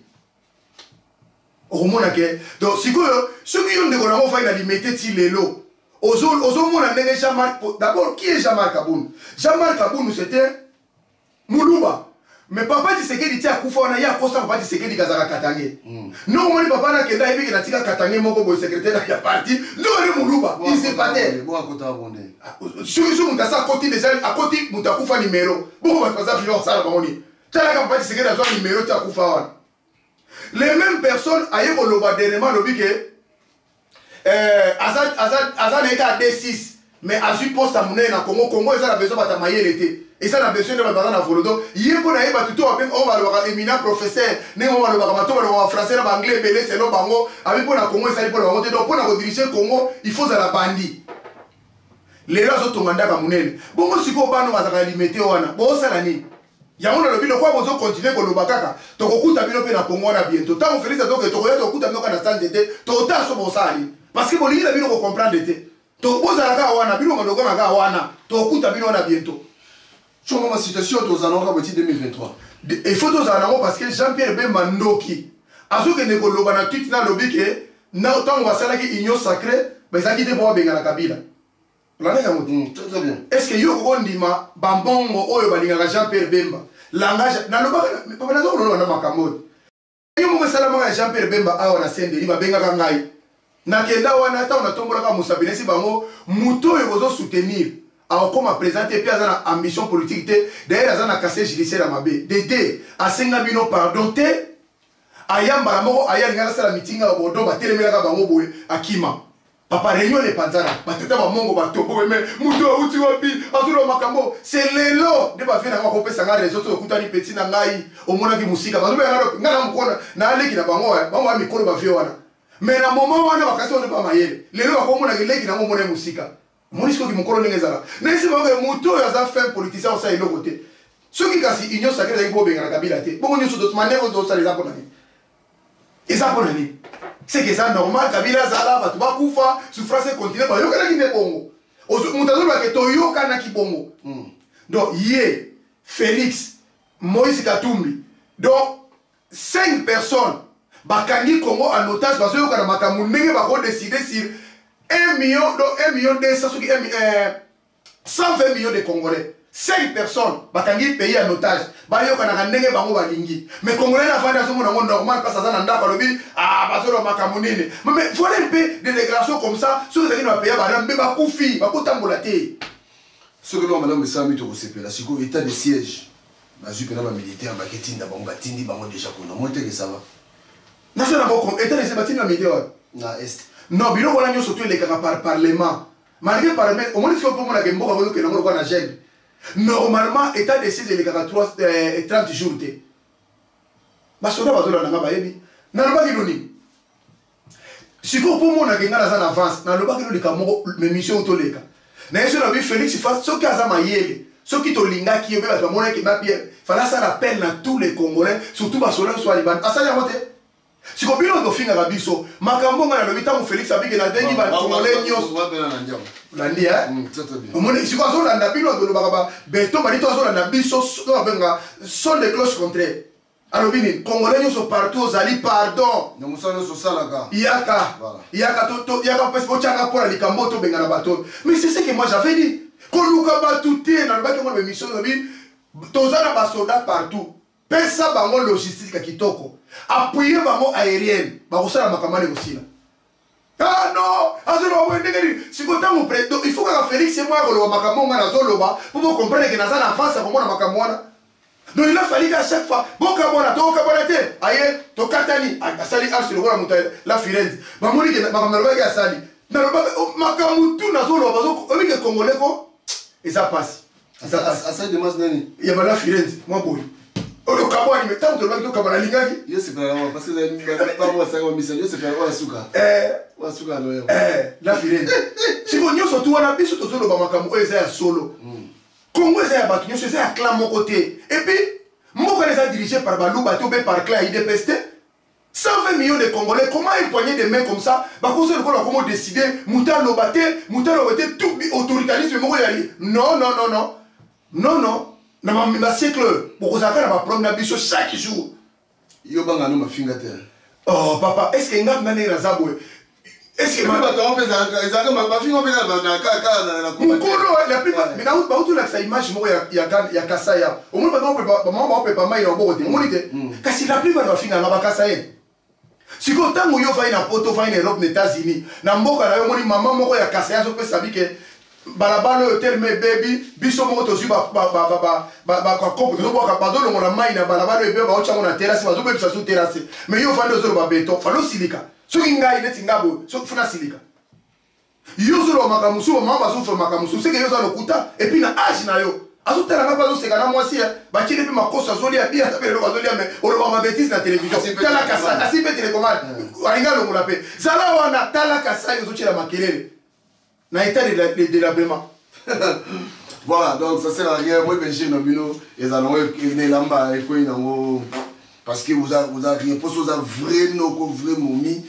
Donc, si ceux qui ont des gens qui ont limité Tilelo, d'abord, qui est Jean-Marc Aboun? Jean-Marc Aboun, c'était Moulouba. Mais papa dit que tu as Koufa, on a eu un constat, papa dit que tu as Katangé. Non, mon papa n'a qu'un avis qui a tiré Katangé, mon secrétaire qui a parti. Non, il est Moulouba. Il s'est pas dit. Si vous avez à côté des ailes, à côté, vous avez Koufa numéro. Bon, on va faire ça, on va faire ça. Tu as papa dit que tu as numéro, tu as Koufa. Les mêmes personnes aillent au Loba dernièrement le que Azan est à D6 mais à su poste à monnaie na Congo ils ont besoin de mailler l'été et ça a besoin de battre dans Volodo hier pour aller battre tout on va le éminent professeur ne on va le battre en français en anglais belé c'est le bango avec pour la Congo ça pour la monter donc pour la diriger Congo il faut ça la bandit les gens sont tombés dans monnaie bon si ko ba no bazaka limiter wana bon ça la ni yango na lobi lokwa bozo continuer ko lobakaka to kokuta bino pe na Congo na bientôt tant on Félix donc to koya to kokuta bino kana stand d'été to ta so bosali parce que bolingi na bino ko comprendre d'été to bozala ka wana bino ngoko na ka wana to kokuta bino na bientôt chongo ma situation to zanoka petit 2023 il faut to zanango parce que Jean-Pierre Bemba Ndoki azoke ne ko loba na tweet na lobi ke na autant basala ki union sacrée mais ça qui te bo benga na Kabila. Très bien. Est-ce que yo ondima bambongo oyo balingaka Jean-Pierre Bemba langage na loba papa na zo na makamodi yo mo salama ya Jean-Pierre Bemba awa na sendeli ba benga ngai na kenda wana ta na tombola ka musabinesi bango muto yo bozo soutenir a comme présenter puis azana ambition politique te d'ailleurs azana cassé judiciaire mabe dédé a senga bino pardon te ayamba la moko ayanga sala meeting a bodo ba telemela ka bango boye akima papa réunion les panzana batata ba mongo ba topo mais muto uti wapi azuro makambo c'est lelo de ba fina ko pesa ngare les autres okutani petit na ngai omona ki musika ba ngalo ngala mukona na aleki na bango bango mikolo ba vio wana mais na moment wana bakasi on ba mayele lelo ba komona ki leki na ngo mona musika monisiko ki mukolo ngezala nesi ba ko muto ya za fait politicien ça elo côté ceux qui kasi union sacrée ko benga na Kabila te bongo nyoso d'autres manèvres d'autres ça les apona ni eza pona ni c'est que ça normal Kabila zala batu ba kufa souffrance continue ba yoka na ki bongo mutazo ba ke to yoka na ki bongo donc yé Félix Moïse Katumbi donc 5 personnes bakangi Congo en otage parce que yoka na makamu ndenge ba ko décider sur 1 million donc 1 million de 120 millions de Congolais 5 personnes bakangi pays en otage ba yoka na ndenge bango balingi mais Congolais na vanda so mona normal parce que ça na ndako lobi bazolo makamunine mais voilà un peu des déclarations comme ça sur les gens pays ba mbe ba kufi ba kotambola te ce que nous madame Sami to sepela siko état de siège bazu pena ba militaire ba ketinda bango batindi bango déjà kono monte que ça va na ça na boko état de siège batindi na militaire na est non bino wala nyo surtout les par parlement malgré parlement au moins si on peut mona ke mboka ko ke na ko na gêne normalement état de siège les 30 jours te basoda bazola nanga bayebi na lobaki loni siko po mona ke ngala za na avance na lobaki loli ka moko mission utoleka na yeso na bi Félix face soki aza mayele soki to lingaki yo be bato mona ke ba bien fala ça rappelle na tous les Congolais surtout basoda so aliban asali amote siko bino do finga biso makambo ngana lobi tamu Félix abike na dengi ba Congolais nyos landi omone siko azo landa bino do lobaka ba beto ba lito azo landa biso so benga son de cloche contraire Alors, les Congolais sont partout, ils allient pardon. Yaka, mais c'est ce que moi j'avais dit. Quand nous avons tout été dans le mission, tous les soldats partout. Pesa bango logistique kitoko. Appuyer bango aérienne. Bakosala makamane aussi. Ah non, si vous avez président, il faut que Félix et moi le makamon manazoloba pour vous comprendre que nazana en face à comment makamona. Donc il a fallu qu'à chaque fois, bon kabona, to kabona te, aye, to katani, asali arsi le roi la Firenze. Mamoni que makamaloba qui asali. Na loba makamutu nazoloba bazo omi que congolais ko et ça passe. Ça passe. Asali de mas nani. Il y a la Firenze, moi boy. Le kabona mais tant de loba to kabana lingaki. Yo c'est pas parce que pas moi ça comme mission, yo c'est pas moi suka. Wasuka no. La Firenze. Si vous n'y surtout on a biso to zoloba makamu eza solo. Congo est à battu, c'est à clan mon côté. Et puis, moi les a dirigé par Balou, bateau par clan IDPST. 120 millions de Congolais, comment une poignée de mains comme ça, bah comment comment décider, Mouta Lobaté, tout autoritarisme, non, non, non, non, non, non, dans ma siècle, pour vous avez ma première biche chaque jour. Yo banga no ma fingater. Oh papa, est-ce que ngam nane razabwe? Est-ce que ma bateau pesa ezaka ma fingo pesa na ka Mukolo la plupart mais na ba utu la sa image mo ya kasaya. Au moins ba peut pas mai na bokote. Monite. Kasi la plupart ba finga na ba kasaya. Si ko tango yo va ina poto va ina Europe aux États-Unis, na mboka na yo moni maman moko ya kasaya so pesa bike balabala hotel me baby biso moko to ba ko to boka badolo ngona mai na balabala ebe ba ocha ngona terrasse ba zo be bisa so terrasse. Mais yo va ndo ba beton, fa lo silika. Ce qui est net ngabo, ce qui est silika. Yozolo makamusu, mama zo makamusu, c'est que yoza lokuta et puis na âge na yo. Azo tela na bazo sekana mwasi ba kile pe makosa zoli ya bia tabe lo bazoli mais on va ma bêtise na télévision. Tala kasa, asi pe télécommande. Alinga lo mulape. Zala wana tala kasa yozo chela makelele. Na état de délabrement. Voilà, donc ça sert à rien. Moi ben chez Nobino, ils allons ne lamba et quoi nango parce que vous avez rien pour ça vrai no ko vrai momi.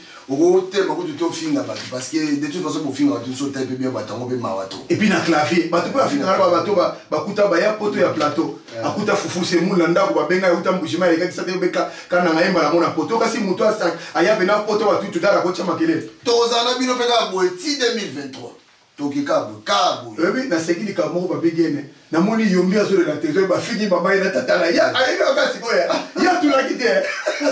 Parce que de toute façon pour finir tout ça tape bien batango be mawato et puis na clavier bato pe afina na bato ba kuta ba ya poto ya plateau akuta fufu se mula ndako ba benga uta mbujima ile kati sate beka kana ngaemba na mona poto kasi muto asa aya bena poto ba tutu dara ko chama kelele tozana bino peka boeti 2023 tokikabo kabo ebi na sekili ka moko ba begene na moni yombi azo de la trésor ba fini mama ina tatala ya ayo kasi boya ya tu la kite.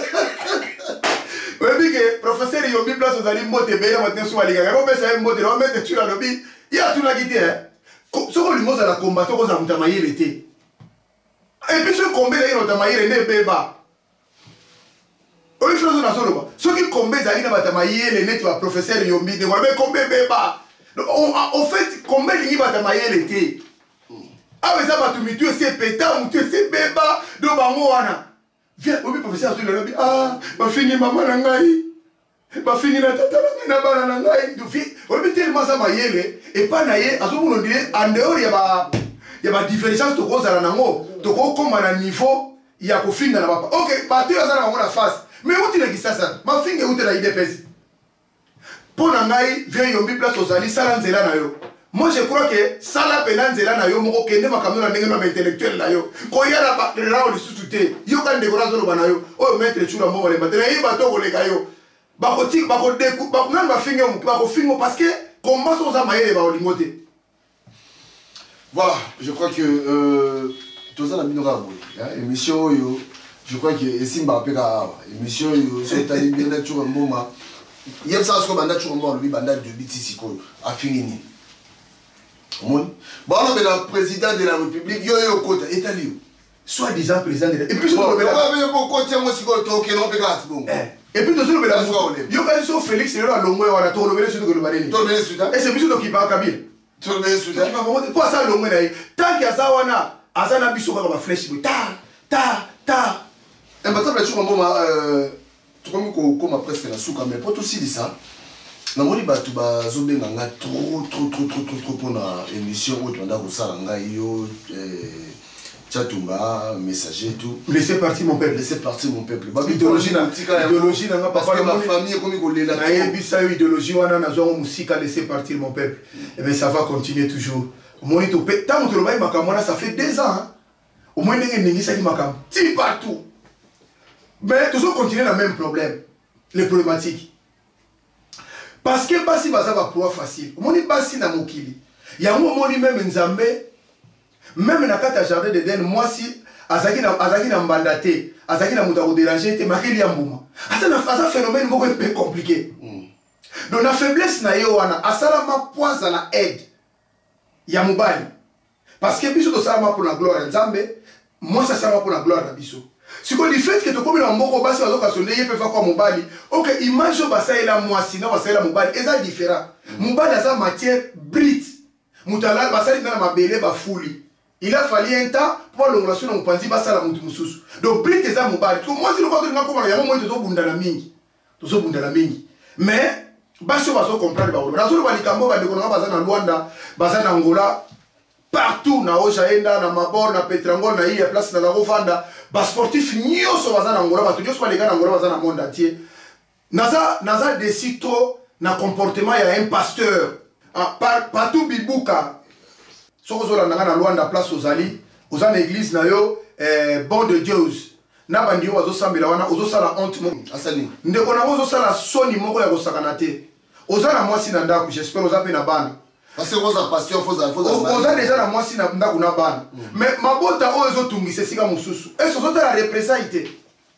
Oui, que professeur Yobi place aux alliés moté bien maintenant sur les gars. On met ça moté, on met tu la lobby. Il y a tout la guité. Ce qu'on lui montre à la combattre aux amutamaïe l'été. Et puis ce combat là il otamaïe ne beba. On lui fait dans son loba. Ce qui combat ça il na batamaïe les net va professeur Yobi ne va même combat beba. En fait combat il va batamaïe l'été. Ah mais ça va tout mitu c'est pétard ou c'est beba do bango wana. Viens, oui, professeur, tu l'as dit, ah, ma fille, maman, nangai, ma fille, na tata, na bana, nangai, du fille, oui, tellement ça m'a yélé, et pas naïe, à ce moment on dirait, en dehors, il y a ma différence de cause à la nango, de quoi, comme à un niveau, il y a qu'au fin de la mapa. Ok, bah, tu as ça dans la face, mais où tu l'as dit ça, ma fille, où tu l'as idée pèse. Pour nangai, viens, yombi, place aux alliés, ça l'anzela na yo. Moi je crois que ça la penanzela na yo moko kende makamno na ndenge no intellectuel na yo ko yala ba rawo lisutute yo kan de gorazo lo bana yo o maître chura mo wale batela yi bato ko le kayo ba ko tik ba ko deku ba nan ba fingo ba ko fingo parce que combat so za maye ba olingote. Voilà, je crois que toza na bino ka boy émission yo je crois que esimba peka émission yo so tali bien na chura mboma yeb sa so banda chura mboma lo bi banda de bitisi ko afingini. Bon, le président de la République, yo kota Italie. Soi-disant président de la République. Et puis, et puis, yo quand so Félix est là longo wana to lobele sur le baleni. Et c'est biso qui parle kabile. To lobele sur ça. Pour ça longo na tant que ça wana azana biso ka ba flèche ta. Et maintenant la chuma mboma tu comme presque la souka mais pour tout si ça. Namoni batu bazobenga nga trop pour na émission où tu as ça nga yo Tchatumba messager tout laissez partir mon peuple idéologie na nga papa la famille comme kolela na yebisa idéologie wana na zo musika laissez partir mon peuple et bien ça va continuer toujours moni to pe tant que le bail makamona ça fait 2 ans au moins ndenge ningi ça di makam ti partout Mais toujours continuer le même problème. Les problématiques. Parce que basi baza va pouvoir facile. Moni basi na mokili. Ya moni même nzambe même na kata jardin d'Eden moi si azaki na mbandate, azaki na muta ko déranger te makili ya mbuma. Asa phénomène moko peu compliqué. Donc la faiblesse na yo wana asala ma poise na aide. Ya mobali. Parce que biso to sala ma pour la gloire nzambe, moi ça sala pour la gloire na biso. Si du fait que tu comme dans moko basi bazoka sonde ye peut faire quoi mobali. OK, image basa ela moi sinon basa ela mobali, eza différent. Mobali asa matière brute. Mutala basali na mabele ba fuli. Il a fallu un temps pour l'ongulation na mupanzi basala mutu mususu. Donc brute eza mobali. Tu moi si le quoi que ngako ya mo to bunda na mingi. To bunda na mingi. Mais basi baso comprendre ba wolo. Na so ba likambo ba ndeko na baza na Luanda, baza na Angola. Partout na Ojaenda na Mabor na Petrangol na iya place na Gofanda ba sportif nyoso baza na Angola ba nyoso ba leka na Angola baza na monde entier naza desito na comportement ya un pasteur partout bibuka soko zola na Luanda place ozali oza na église na yo bon de Dieu na bandi yo bazo sambela wana ozo sala honte mo asali ndeko na ozo sala soni moko ya kosakana te oza na mwasi na ndako j'espère oza pe na bana. Parce que vous avez passion, vous avez déjà la moitié na ndakuna bana. Mais mabota o ezo tungise sika mususu. Est-ce que la représailles?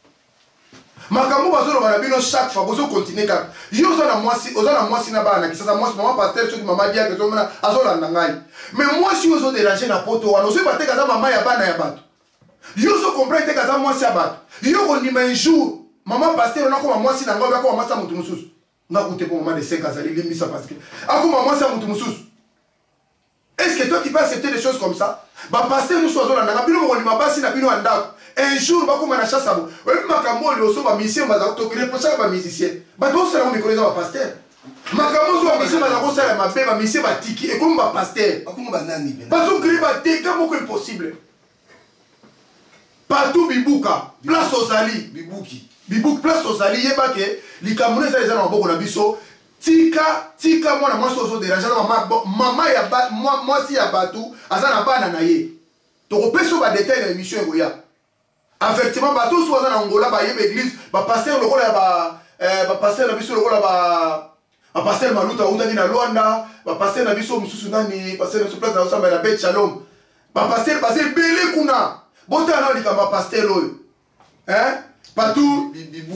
Makambo bazolo bana bino chaque fois bozo continuer ka. Yo za na moitié na bana ki sasa moitié maman pasteur soki maman dia que tomona azola ndangai. Mais moi si ozo déranger na poto wana ozo ba te kaza maman ya bana ya bato. Yo zo comprendre te kaza moitié ya bato. Yo ko ndima un jour maman pasteur na ko moitié na ngoba ko masa mutu mususu. Nakute pour maman de 5 ans ali limisa parce que akoma moitié mutu mususu. Est-ce que toi tu peux accepter des choses comme ça? Bah pasteur nous sommes là, na bino mo lima basi na bino andako. Un jour ba koma na chasse abo. Oui makambo le so ba musicien ba to kire posa ba musicien. Ba do sala mo mikoza ba pasteur. Makambo zo ba musicien ba ko sala ma be ba musicien ba tiki et comme ba pasteur. Ba koma ba nani be. Ba zo kire ba teka moko impossible. Partout bibuka, place Ozali, bibuki. Bibuki place Ozali yeba ke likamune za ezana maboko na biso. Tika mwana mwasi ozo déranger mama ya mwasi ya batu azana bana na ye toko peso ba détail na émission ekoya effectivement batu so azana Angola ba yebe église ba pasteur lokola ba pasteur na biso lokola ba pasteur Maluta utaki na Luanda ba pasteur na biso mususu nani pasteur na place na osamba na Bet Shalom ba pasteur belé kuna bota na likamba pasteur oyo partout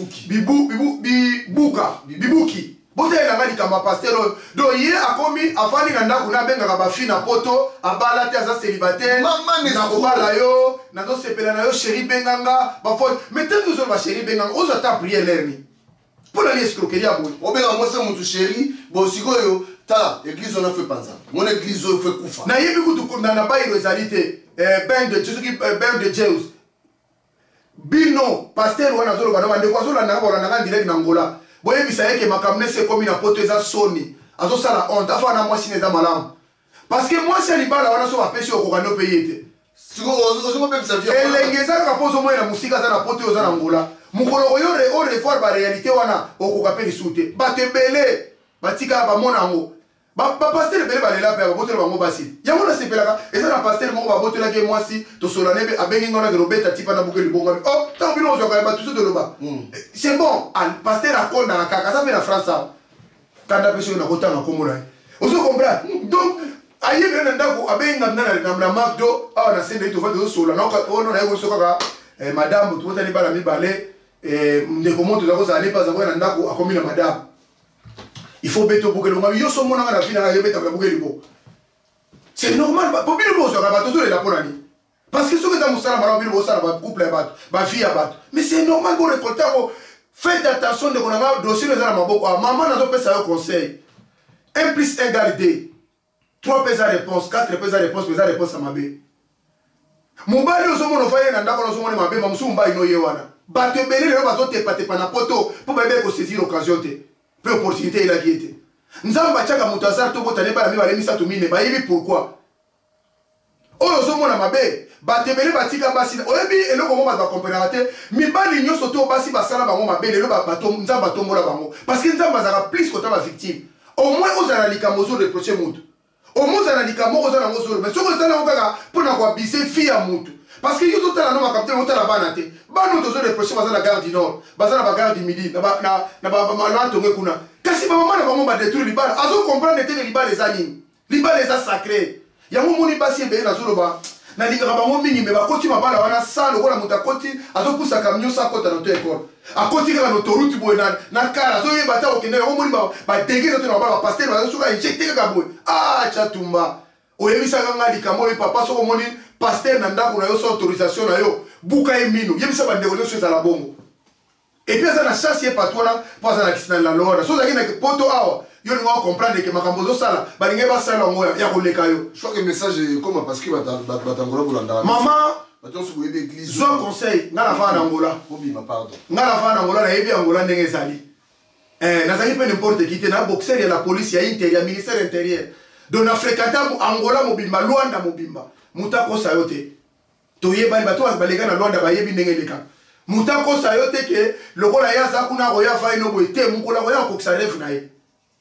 bibuki bote na ngani kama pasteur do ye akomi afani na ndako na benga ba fi na poto abala te aza célibataire na kobala yo na do sepela na yo chéri benganga ba fo mettez toujours ba chéri benganga ozo ta prier lerni pour la escroquerie abo obenga mwese mutu chéri bo sikoyo ta église on a fait panza mon église on fait kufa na yebi kutu kunda na ba irosalité ben de Jésus qui ben de Jésus bino pasteur wana zolo bana bande kwa zolo na ba na direct na Angola. Boye bisaye ke makamne se komi na poto eza soni azo sala honte afa na mwasi neza malamu parce que moi c'est libala wana so bapesi okokano payer te siko ozo pe bisavia elengeza ka pozo moya na musika za na poto oza na Angola mukolo oyo o revoir ba réalité wana okoka pe lisute batebele batika ba mona ngo ba pasteur bele ba lela pe ba botela bango basi yango na sepelaka eza na pasteur moko ba botela ke mwasi to solane be abengi ngona de robeta tipa na bukeli bongo oh tant bino ozo ka ba tout de loba c'est bon al pasteur akonda na kaka ça pe na France kanda pe na kota na komona ozo comprendre donc aye be na ndako abenga na McDo na sende to fa de sola na ono na yego soka madame to tali bala mi balé ndeko moto za ko za lepa za ko na ndako akomi na madame. Il faut beto pour que le mari yo somo na fina na yebeta pour que libo. C'est normal pour bien bozo ka bato la ponani. Parce que ce que za musala mara bien bozo na couple ba ba fille ba. Mais c'est normal pour récolter. Faites attention de konanga dossier za na maboko. Maman na zo pesa yo conseil. 1 + 1 = 2. 3 pesa réponse, 4 pesa réponse à mabe. Mobali ozo mono faye na ndako ozo mono mabe mamusu mba ino ye wana. Bato belé le bazo te pate na poto pour bébé ko saisir l'occasion te. Peu opportunité il a qui était. Nzamba chaka mutazar to botane ba mi balemisa to mine ba yebi pourquoi. Oyo zo mona mabe batebele batika basi oyebi eloko mo ba comparateur mi bali nyoso to basi basala bango mabe lelo ba bato nzamba to mola bango parce que nzamba zaka plus que ta ba victime. Au moins ozala likamozo reprocher mutu. Au moins ozala likamo ozala ngozo mais soko zala okaka pona ko abuser fille ya mutu. parce que yo totala no makambo totala bana te bano tozo reprocher baza na gare du nord baza na gare du midi na malwa tonge kuna kasi bamama na bango badétruire libala azo comprendre te que libala eza nini libala eza sacré yango moni basi ebeye nazoloba nalingaka bango mingi me bakoti mabala wana sa lokola moto akoti azopusa camion sa akota na to ekole akoti kaka na autoroute boye na kara azoyeba ta okende yango moni badege eza to na mabala bapaster bazosoka injecte kaka boye chatumba oyebisaka nga likambo oyo papa soko omoni paster na ndako na yo so autorisation na yo buka ye mino yebisa bandeko nyonso ezala bongo epuis aza na chasse ye pato wana mpo aza na kisi na lelo wana so ozalaki na poto awa yo linga ocomprendre ke makambo ozosala balingi basala yango ya koleka yo je crois que message ekoma parce que batangola bolandaka mama batonso boyebi église zwa conseil nga na vaa na angola obima pardon nga na vaa na angola nayebi angola ndenge ezali nazali mpe n'importe qui te na boxer ya la police ya intérieur ya ministère intérieur donc na fréquenta angola mobimba lwanda mobimba muta kosa yo te toyebani bato balega na lwanda bayebi ndenge eleka muta kosa yo te ke lokola ye aza kuna akoya vai no boye te mokola koya akokisa reve na ye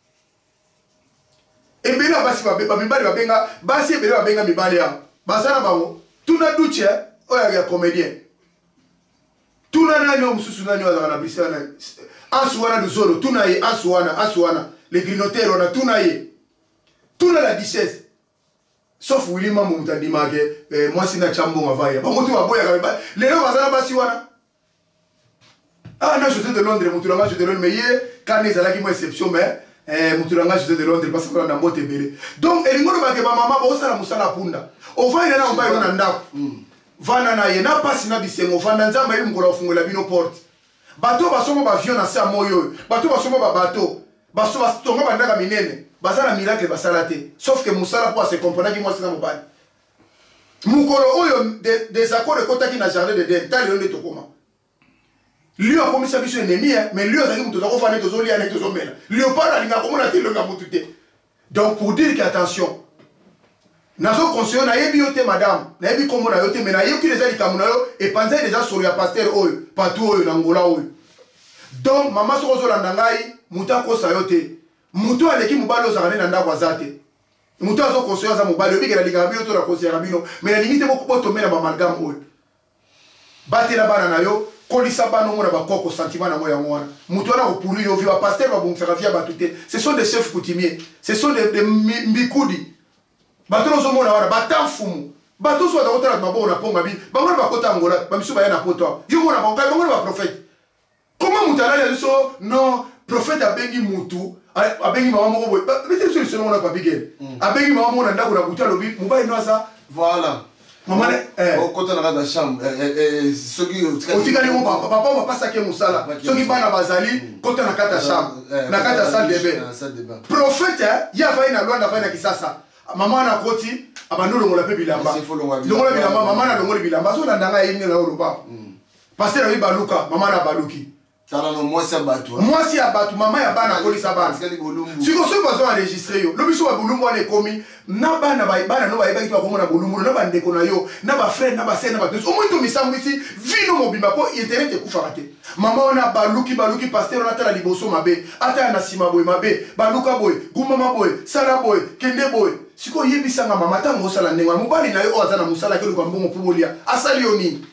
ebele ya basi bamibali babenga basi ebele babenga mibali awo baza na bango tuna duche oyo ya comédien tuna nani oyo mosusu nani oyo azaka na brise wana asu wana luzolo tuna ye asu wana le grinotere wana tuna ye tuna la duchesse sauf Willy Mambo moto andimake mwasi na chambonga vaya bango te baboyaka lelo baza na basi wana na José de Londres moto nanga José de Londres mais ye kani ezalaki mo exception mais moto nanga José de Londres parce que na mbote ebele donc elingo lobake bamama baosala mosala punda ovanda na mobali na ndako vanda na ye na pasi na bisengo vanda nzambe ayebi mokolo afungola bino porte bato basomo bavion na se ya moi oyo bato basomo babato batonga bandaka minene baza na miracle basala te sauf que mosala mpo ase comprenaki mwasi na mobali mokolo oyo désaccord ekotaki na jardin de den tali oyo nde tokoma lio akomisa biso ennemi mais lio azalaki moto toza kofana tozolia ne tozomela léopard alingaka komona te elonga motu te donc pour dire que attention nazo conseiller nayebi yo te madame nayebi nkombo na yo te mais nayoki deja likambo na yo epanzai deja solo ya paster oyo partout oyo na ngola oyo donc mama soko ozolanda ngai moto akosa yo te moto aleki mobali ozala nde na ndako aza te moto azokonseille aza mobali oyebikela lingaka bino to na konseyaka bino mais nalingi te botomela bamalgame oyo batela bana na yo kolisa bana omona bakoko sentiment nango yango wana moto wana kopourri yo vi bapaster babongisaka vi ya bato te ce sont des chefs coutumiers ce sont des mbikudi bato ozomona wana batamfumu bato oso batakotala maboko na ponga bi bango na bakota angola bamiso baya na poto awa yo mona bango bango na baprofete comment moto alali abiso non prophète abengi mutu abengi mama moko boye bete solution ngona papigele abengi mama moko na ndako na buta lobi mobali no aza voilà maman okota na la chambre soki otikali mo papa bapasaki mosala soki bana bazali kota na kata chambre na kata salle de bain prophète ya vai na lwanda vai na kisasa mama na koti abanolongola pe bilamba longola bilamba mama na longola bilamba azolanda ngai yini na oloba pasteur ayi baluka mama na baluki talano mwasi ya bato mama ya bana kolisa bana siko soki bazo enregistre yo lobi so babulumbu wana ekomi na bana no bayebaki bakomona bulumbu na bandeko na yo na bafrere na basere na bato omoi to misango isi vino mobimba mpo internet ekufaka te mama wana baluki paster wana atala liboso mabe atala na nsima boye mabe baluka boye gumama boye sala boye kende boye siko oyebisanga mama ntango osala ndenge wana mobali na yo oyo aza na mosala akeluka mbongo mpo bolia asali yo nini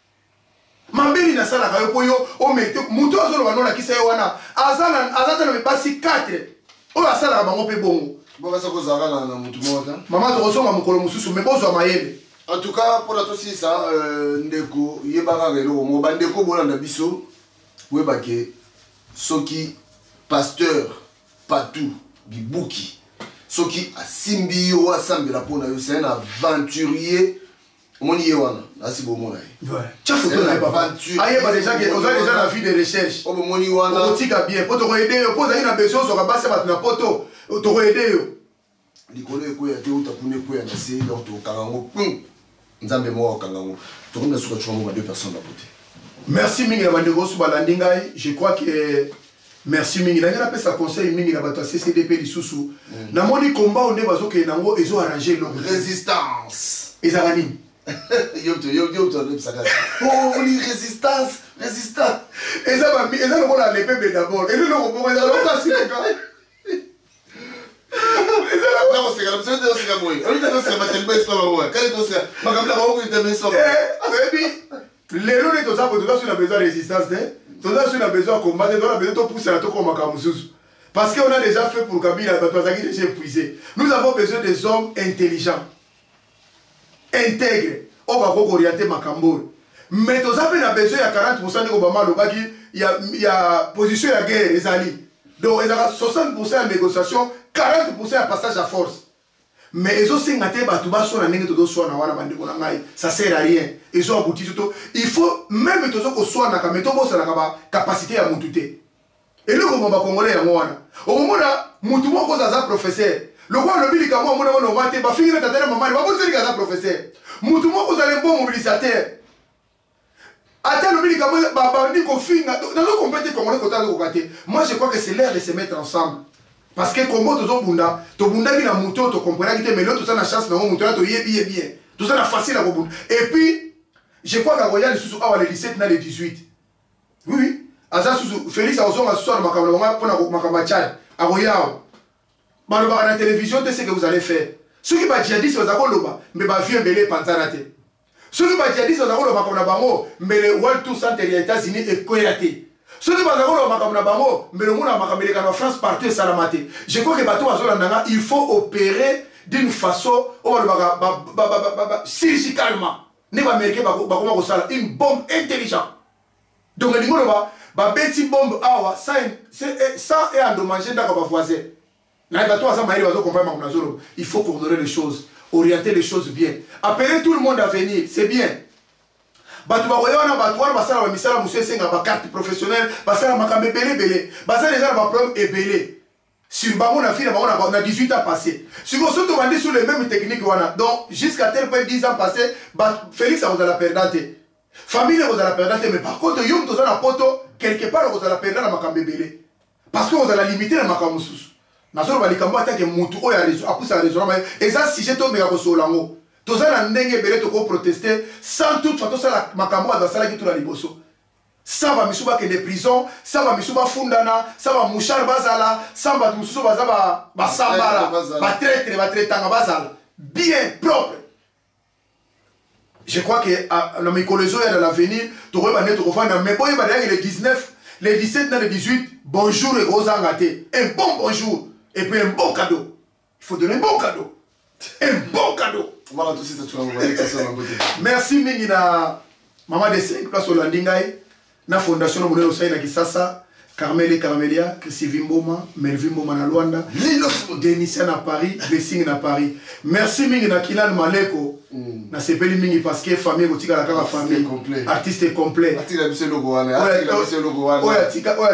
mambeli nasalaka yo mpo yo omete moto azoloba nolakisa ye wana aza te na mibasi 4 oyo asalaka bango mpe bongo bokasa kozalaka na motu moko ta mama tokosonga mokolo mosusu me bozwa mayele en tout cas mpona tosisa ndeko yebaka eloko moko bandeko bolanda biso oyebake soki pasteur patou bibuki soki asimbi yo asambela mpona yo c'est un aventurier omoni ye wana asi bomona ye tia foto na ye papa ayeba deja ke oza deja na vie de recherche obomoni wana okotika bien mpo tokoyede yo mpo ozali na besoin ozoka basi ya bato na poto tokoyede yo likolo ekweya te uta kuna ekweya na se donc tokanga yango nzambe moko akanga yango tokomina suka tshwa moko ba 2 personnes na bote merci mingi na bandeko oso balandi ngai je crois que merci mingi nange napesa conseil mingi na bato ya ccdp lisusu namoni komba onde bazokende nango ezoarrange eloko résistance ezaka nini yo résistance eza lokola lepepe d'abord eleloko moko eza lokasi eza lelo ne toza sur besoin de résistance, toza sur besoin de combattre, toza besoin de pousser à tout comme parce qu'on a déjà fait pour Kabila, déjà épuisé. Nous avons besoin des hommes intelligents, intègres, on va orienter Makambo. Mais toza a besoin de 40% de Obama, il y a position de guerre, les alliés. Donc il y a 60% de négociation, 40% de passage à force. Mais ils ont signaté ça sert à rien. Ils ont abouti tout. Il faut même que tu sois la capacité à monter. Et le moment congolais est au moment où tu es professeur. Le roi le bilik à moi, on va te faire ta maman, il va professeur. Moutou vous allez un bon mobilisateur. Attends le bilik à moi, moi je crois que c'est l'heure de se mettre ensemble. Parce que comme tu bunda, tu bunda qui na mouton, tu comprends que mais l'autre tu as la chance, mais mouton tu y bien. Tout ça facile à bunda. Et puis je crois qu'à Royal sous le 17 na le 18. Oui. Asa sous Félix a osé asseoir makabla pour na makabachad. À Royal. Ba la télévision, tu sais ce que vous allez faire. Ceux qui va djihadistes aux akoloba, mais ba vieux belé panzarate. Ceux qui va djihadistes aux akoloba comme na bango, mais le World Tour Center des États-Unis est coératé. Ceux qui vont mais le monde a en France partout salamate. Je crois que il faut opérer d'une façon chirurgicalement. Une bombe intelligente. Donc les gens une bombe sans endommager dans voisin. Il faut coordonner les choses, orienter les choses bien. Appeler tout le monde à venir, c'est bien. Batu ba koyona batu wana basala ba misala musese nga ba carte professionnelle basala makambe belé basala les ba problème ebelé sur bango na fille na 18 ans passé si vous sont vendés sur les mêmes techniques wana donc jusqu'à tel point 10 ans passé Félix a vous la perdante famille vous la perdante mais par contre yom to na poto quelque part vous la perdante na makambe belé parce que vous la limiter na makambe mususu na zo ba likambo atake mutu oya réseau apusa réseau mais eza si je to mega ko solango tous les ndenge belé to ko protester sans toute façon ça makambo a sala ki to la liboso ça va misuba ke de prison ça va misuba fundana ça va mouchar bazala ça va mususo bazaba ba sambala ba traitanga bazala bien propre. Je crois que dans mes collègues dans l'avenir tu vas mettre au fond mais boy ba les 19 les 17 les 18 bonjour et gros angaté un bon bonjour et puis un bon cadeau. Il faut donner un bon cadeau. Un bon cadeau. Voilà tout ça tu vas envoyer ça en côté. Merci mingi na maman de 5 place au Landingai na fondation Monelo Sai na Kisasa Carmel et Carmelia Chrissy Vimboma Melvin Mboma na Luanda Denisia na Paris Blessing na Paris. Merci mingi na Kilan Maleko na sepeli mingi parce que famille botika la kaka famille artiste complet atika biso logo wana atika biso logo wana oya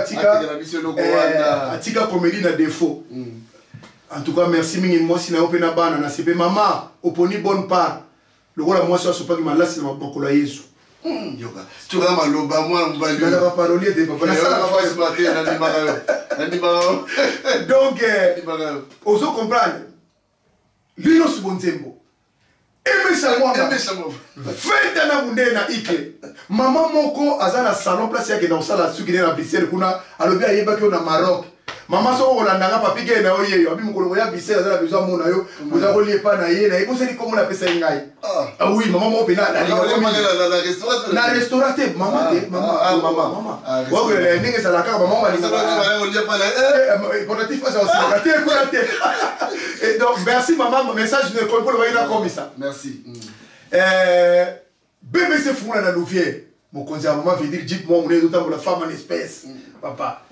atika comédie na défaut. En tout cas, merci mingi moi si na opena bana na sepe mama oponi bonne part. Le rôle moi sur pas qui m'a laissé ma bokola Yesu. Yoga. Tu vas maloba moi mbali. Na ba parolier de papa na sala fois ce matin na dimara. Na dimara. Donc ozo comprendre. Lino subonzembo. Eme Salmo. Fête na bunde na ikle. Maman moko azana salon place yake na sala suki na Bruxelles kuna alobi ayeba ki na Maroc. Maman so on a papi gay na oye abi mukolo ya bise azala besoin mona yo vous a relié pas na ye na ibo seli comment on appelle ça ngai ah oui maman mo pena na restaurant maman wa ko le ndenge sala ka maman ba ni portatif pas ça et donc merci maman message ne pour le comme ça merci bébé c'est fou na louvier mon conseil à maman veut dire dites moi on est autant pour la femme en espèce papa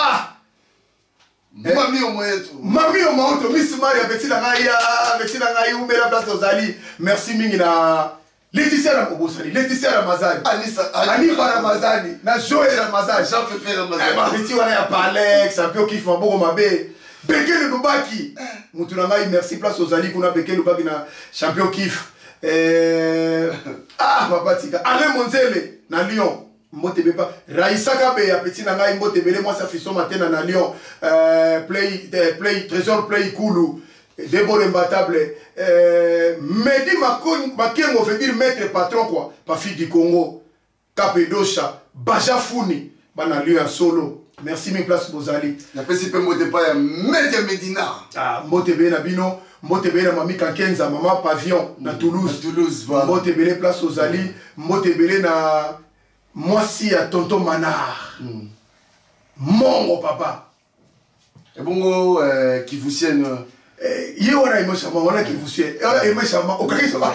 Mami au moyeto. Mami au moyeto. Miss Maria Bettina Naya Umela Place Ozali. Merci mingi na Laetitia Ramazani. Laetitia Ramazani. Anissa Ramazani. Na Joël Ramazani. Jean-Féfé Ramazani. Betty wana ya Palex, un peu kiff maboko mabe. Bekele Lubaki. Mutuna ngai merci Place Ozali kuna Bekele Lubaki na champion kiff. Papa tika. Alain Monzele na Lyon. Mbote bepa Raissa Kabe ya petit na ngai mbote bele moi ça fait son matin na Lyon play trésor play Kulu Débora imbattable Medi Makengo veut dire maître patron quoi pas fille du Congo Kapedosha Bajafuni bana Lyon solo merci mi place Bozali na pesi pe mbote pa ya Media Medina mbote be na bino Mbote belé na Mami Kankenza, Maman Pavillon, na Toulouse. Toulouse, voilà. Mbote belé place aux Ali, Mbote belé na moi si à Tonton Manard. Mongo papa. Et bon, qui vous sienne. Yé wana emoshama, wana qui vous sienne. Emoshama, okaki sama.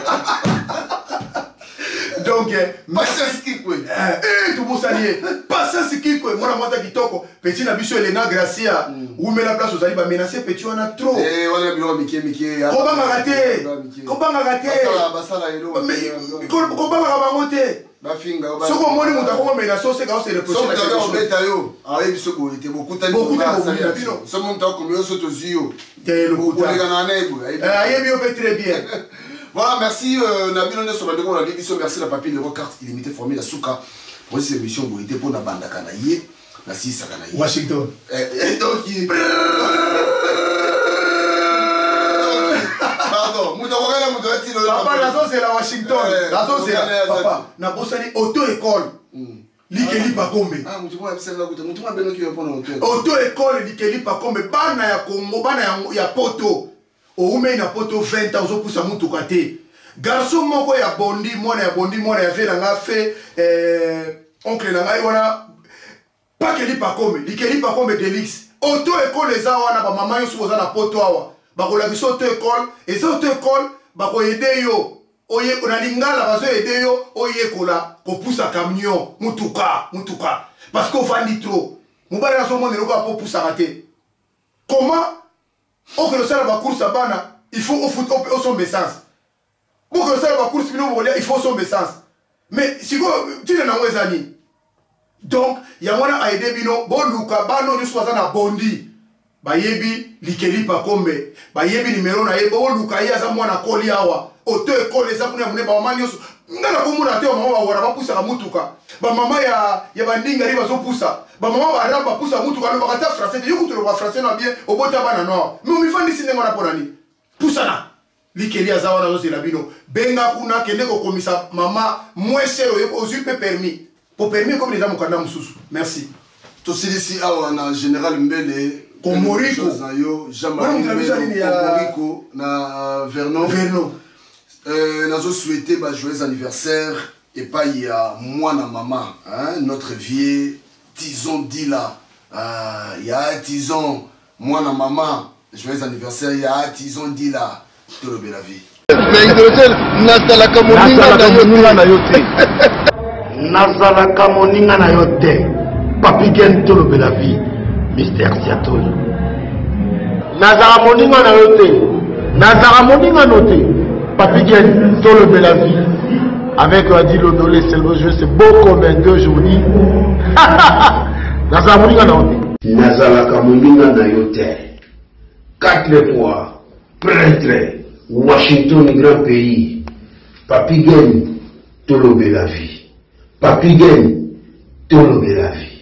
Donc, Patience Kikwe. Tout le monde s'allie. Patience Kikwe. Moi, moi, kitoko. Petit Nabiso Elena Gracia. Où met la place aux alliés, menacer petit, on a trop. Eh, on a bien Mickey. Comment m'a raté? Comment m'a raté? Comment m'a raté? Bafinga. Ce qu'on m'a dit, on menace, c'est quand c'est le procès. Sauf que on met à yo. Ah, il se goûte. Beaucoup de temps. Ce monde a commis au saut aux yeux. T'es le coup. Très bien. Voilà, merci Nabil, on est sur la demande, on a dit merci la papier de carte illimitée formée la Souka pour cette émission où il était pour la bande à Kanaïe, la 6 à Kanaïe. Washington. Et donc, pardon, papa, la zone c'est la Washington. La zone c'est la papa. Na bossani auto-école. Likeli Pakombe. Ah, auto-école Likeli Pakombe. Bana ya Congo, bana ya Poto. Oume na poto 20 ans pour sa mutuka te. Garçon moko ya bondi, mwana ya vela nga fe oncle na ngai wana pas que li pa comme, likeli pa comme Delix. Auto école eza wana ba mama yo suboza na poto awa. Ba ko la biso auto école, et auto école ba ko aider yo. Oye ona lingala bazo aider yo, oye kola ko poussa camion, mutuka. Parce qu'on vend trop. Mobala na so monde ko po poussa raté. Comment on que le salaire va course à bana, il faut au son essence. Pour que le salaire va course, il faut son essence. Mais si vous tu n'es pas zani. Donc, il y a un aide bino, bon luka, bano ni sois na bondi. Bayebi, likeli pa kombe. Bayebi numéro na yebo, luka ya za mwana koli awa. Auto école eza kuna mune ba mama nyoso. Ngala ko muna te mama wa ba pusa ka mutuka. Ba mama ya bandinga riba zo pusa. Ba mama ba ramba pusa mutuka no bakata français. Yo kutu ba français na bien au bota bana no. Mais mi fandi sinengo na ponani. Pusa na. Likeli aza wana zo c'est la bino. Benga kuna kende ko komisa mama moins cher au peut permis. Pour permis comme les gens mukanda mususu. Merci. To silisi awa na général Mbele Komoriko Jean-Marie Komoriko na Vernon. Nous souhaité un joyeux anniversaire et pas il y a moi na maman, hein, notre vieux Tison Dila. Il y a Tison, moi na maman, joyeux anniversaire, il y a Tison Dila. Tout le bel avis. Nazalaka moninga na yote. Papi Gen tout le bel avis. Mister Siatoli. Nazara moninga na yote. Nazara moninga noté. Papi Gen tout le bel avis. Avec Adil Odolé, c'est le jeu, c'est beau comme un 2 jours. Nazara moninga na yote. Nazalaka moninga na yote. 4 fois. Prêtre. Washington, grand pays. Papi Gen tout le bel avis. Papi Gen tout le bel avis.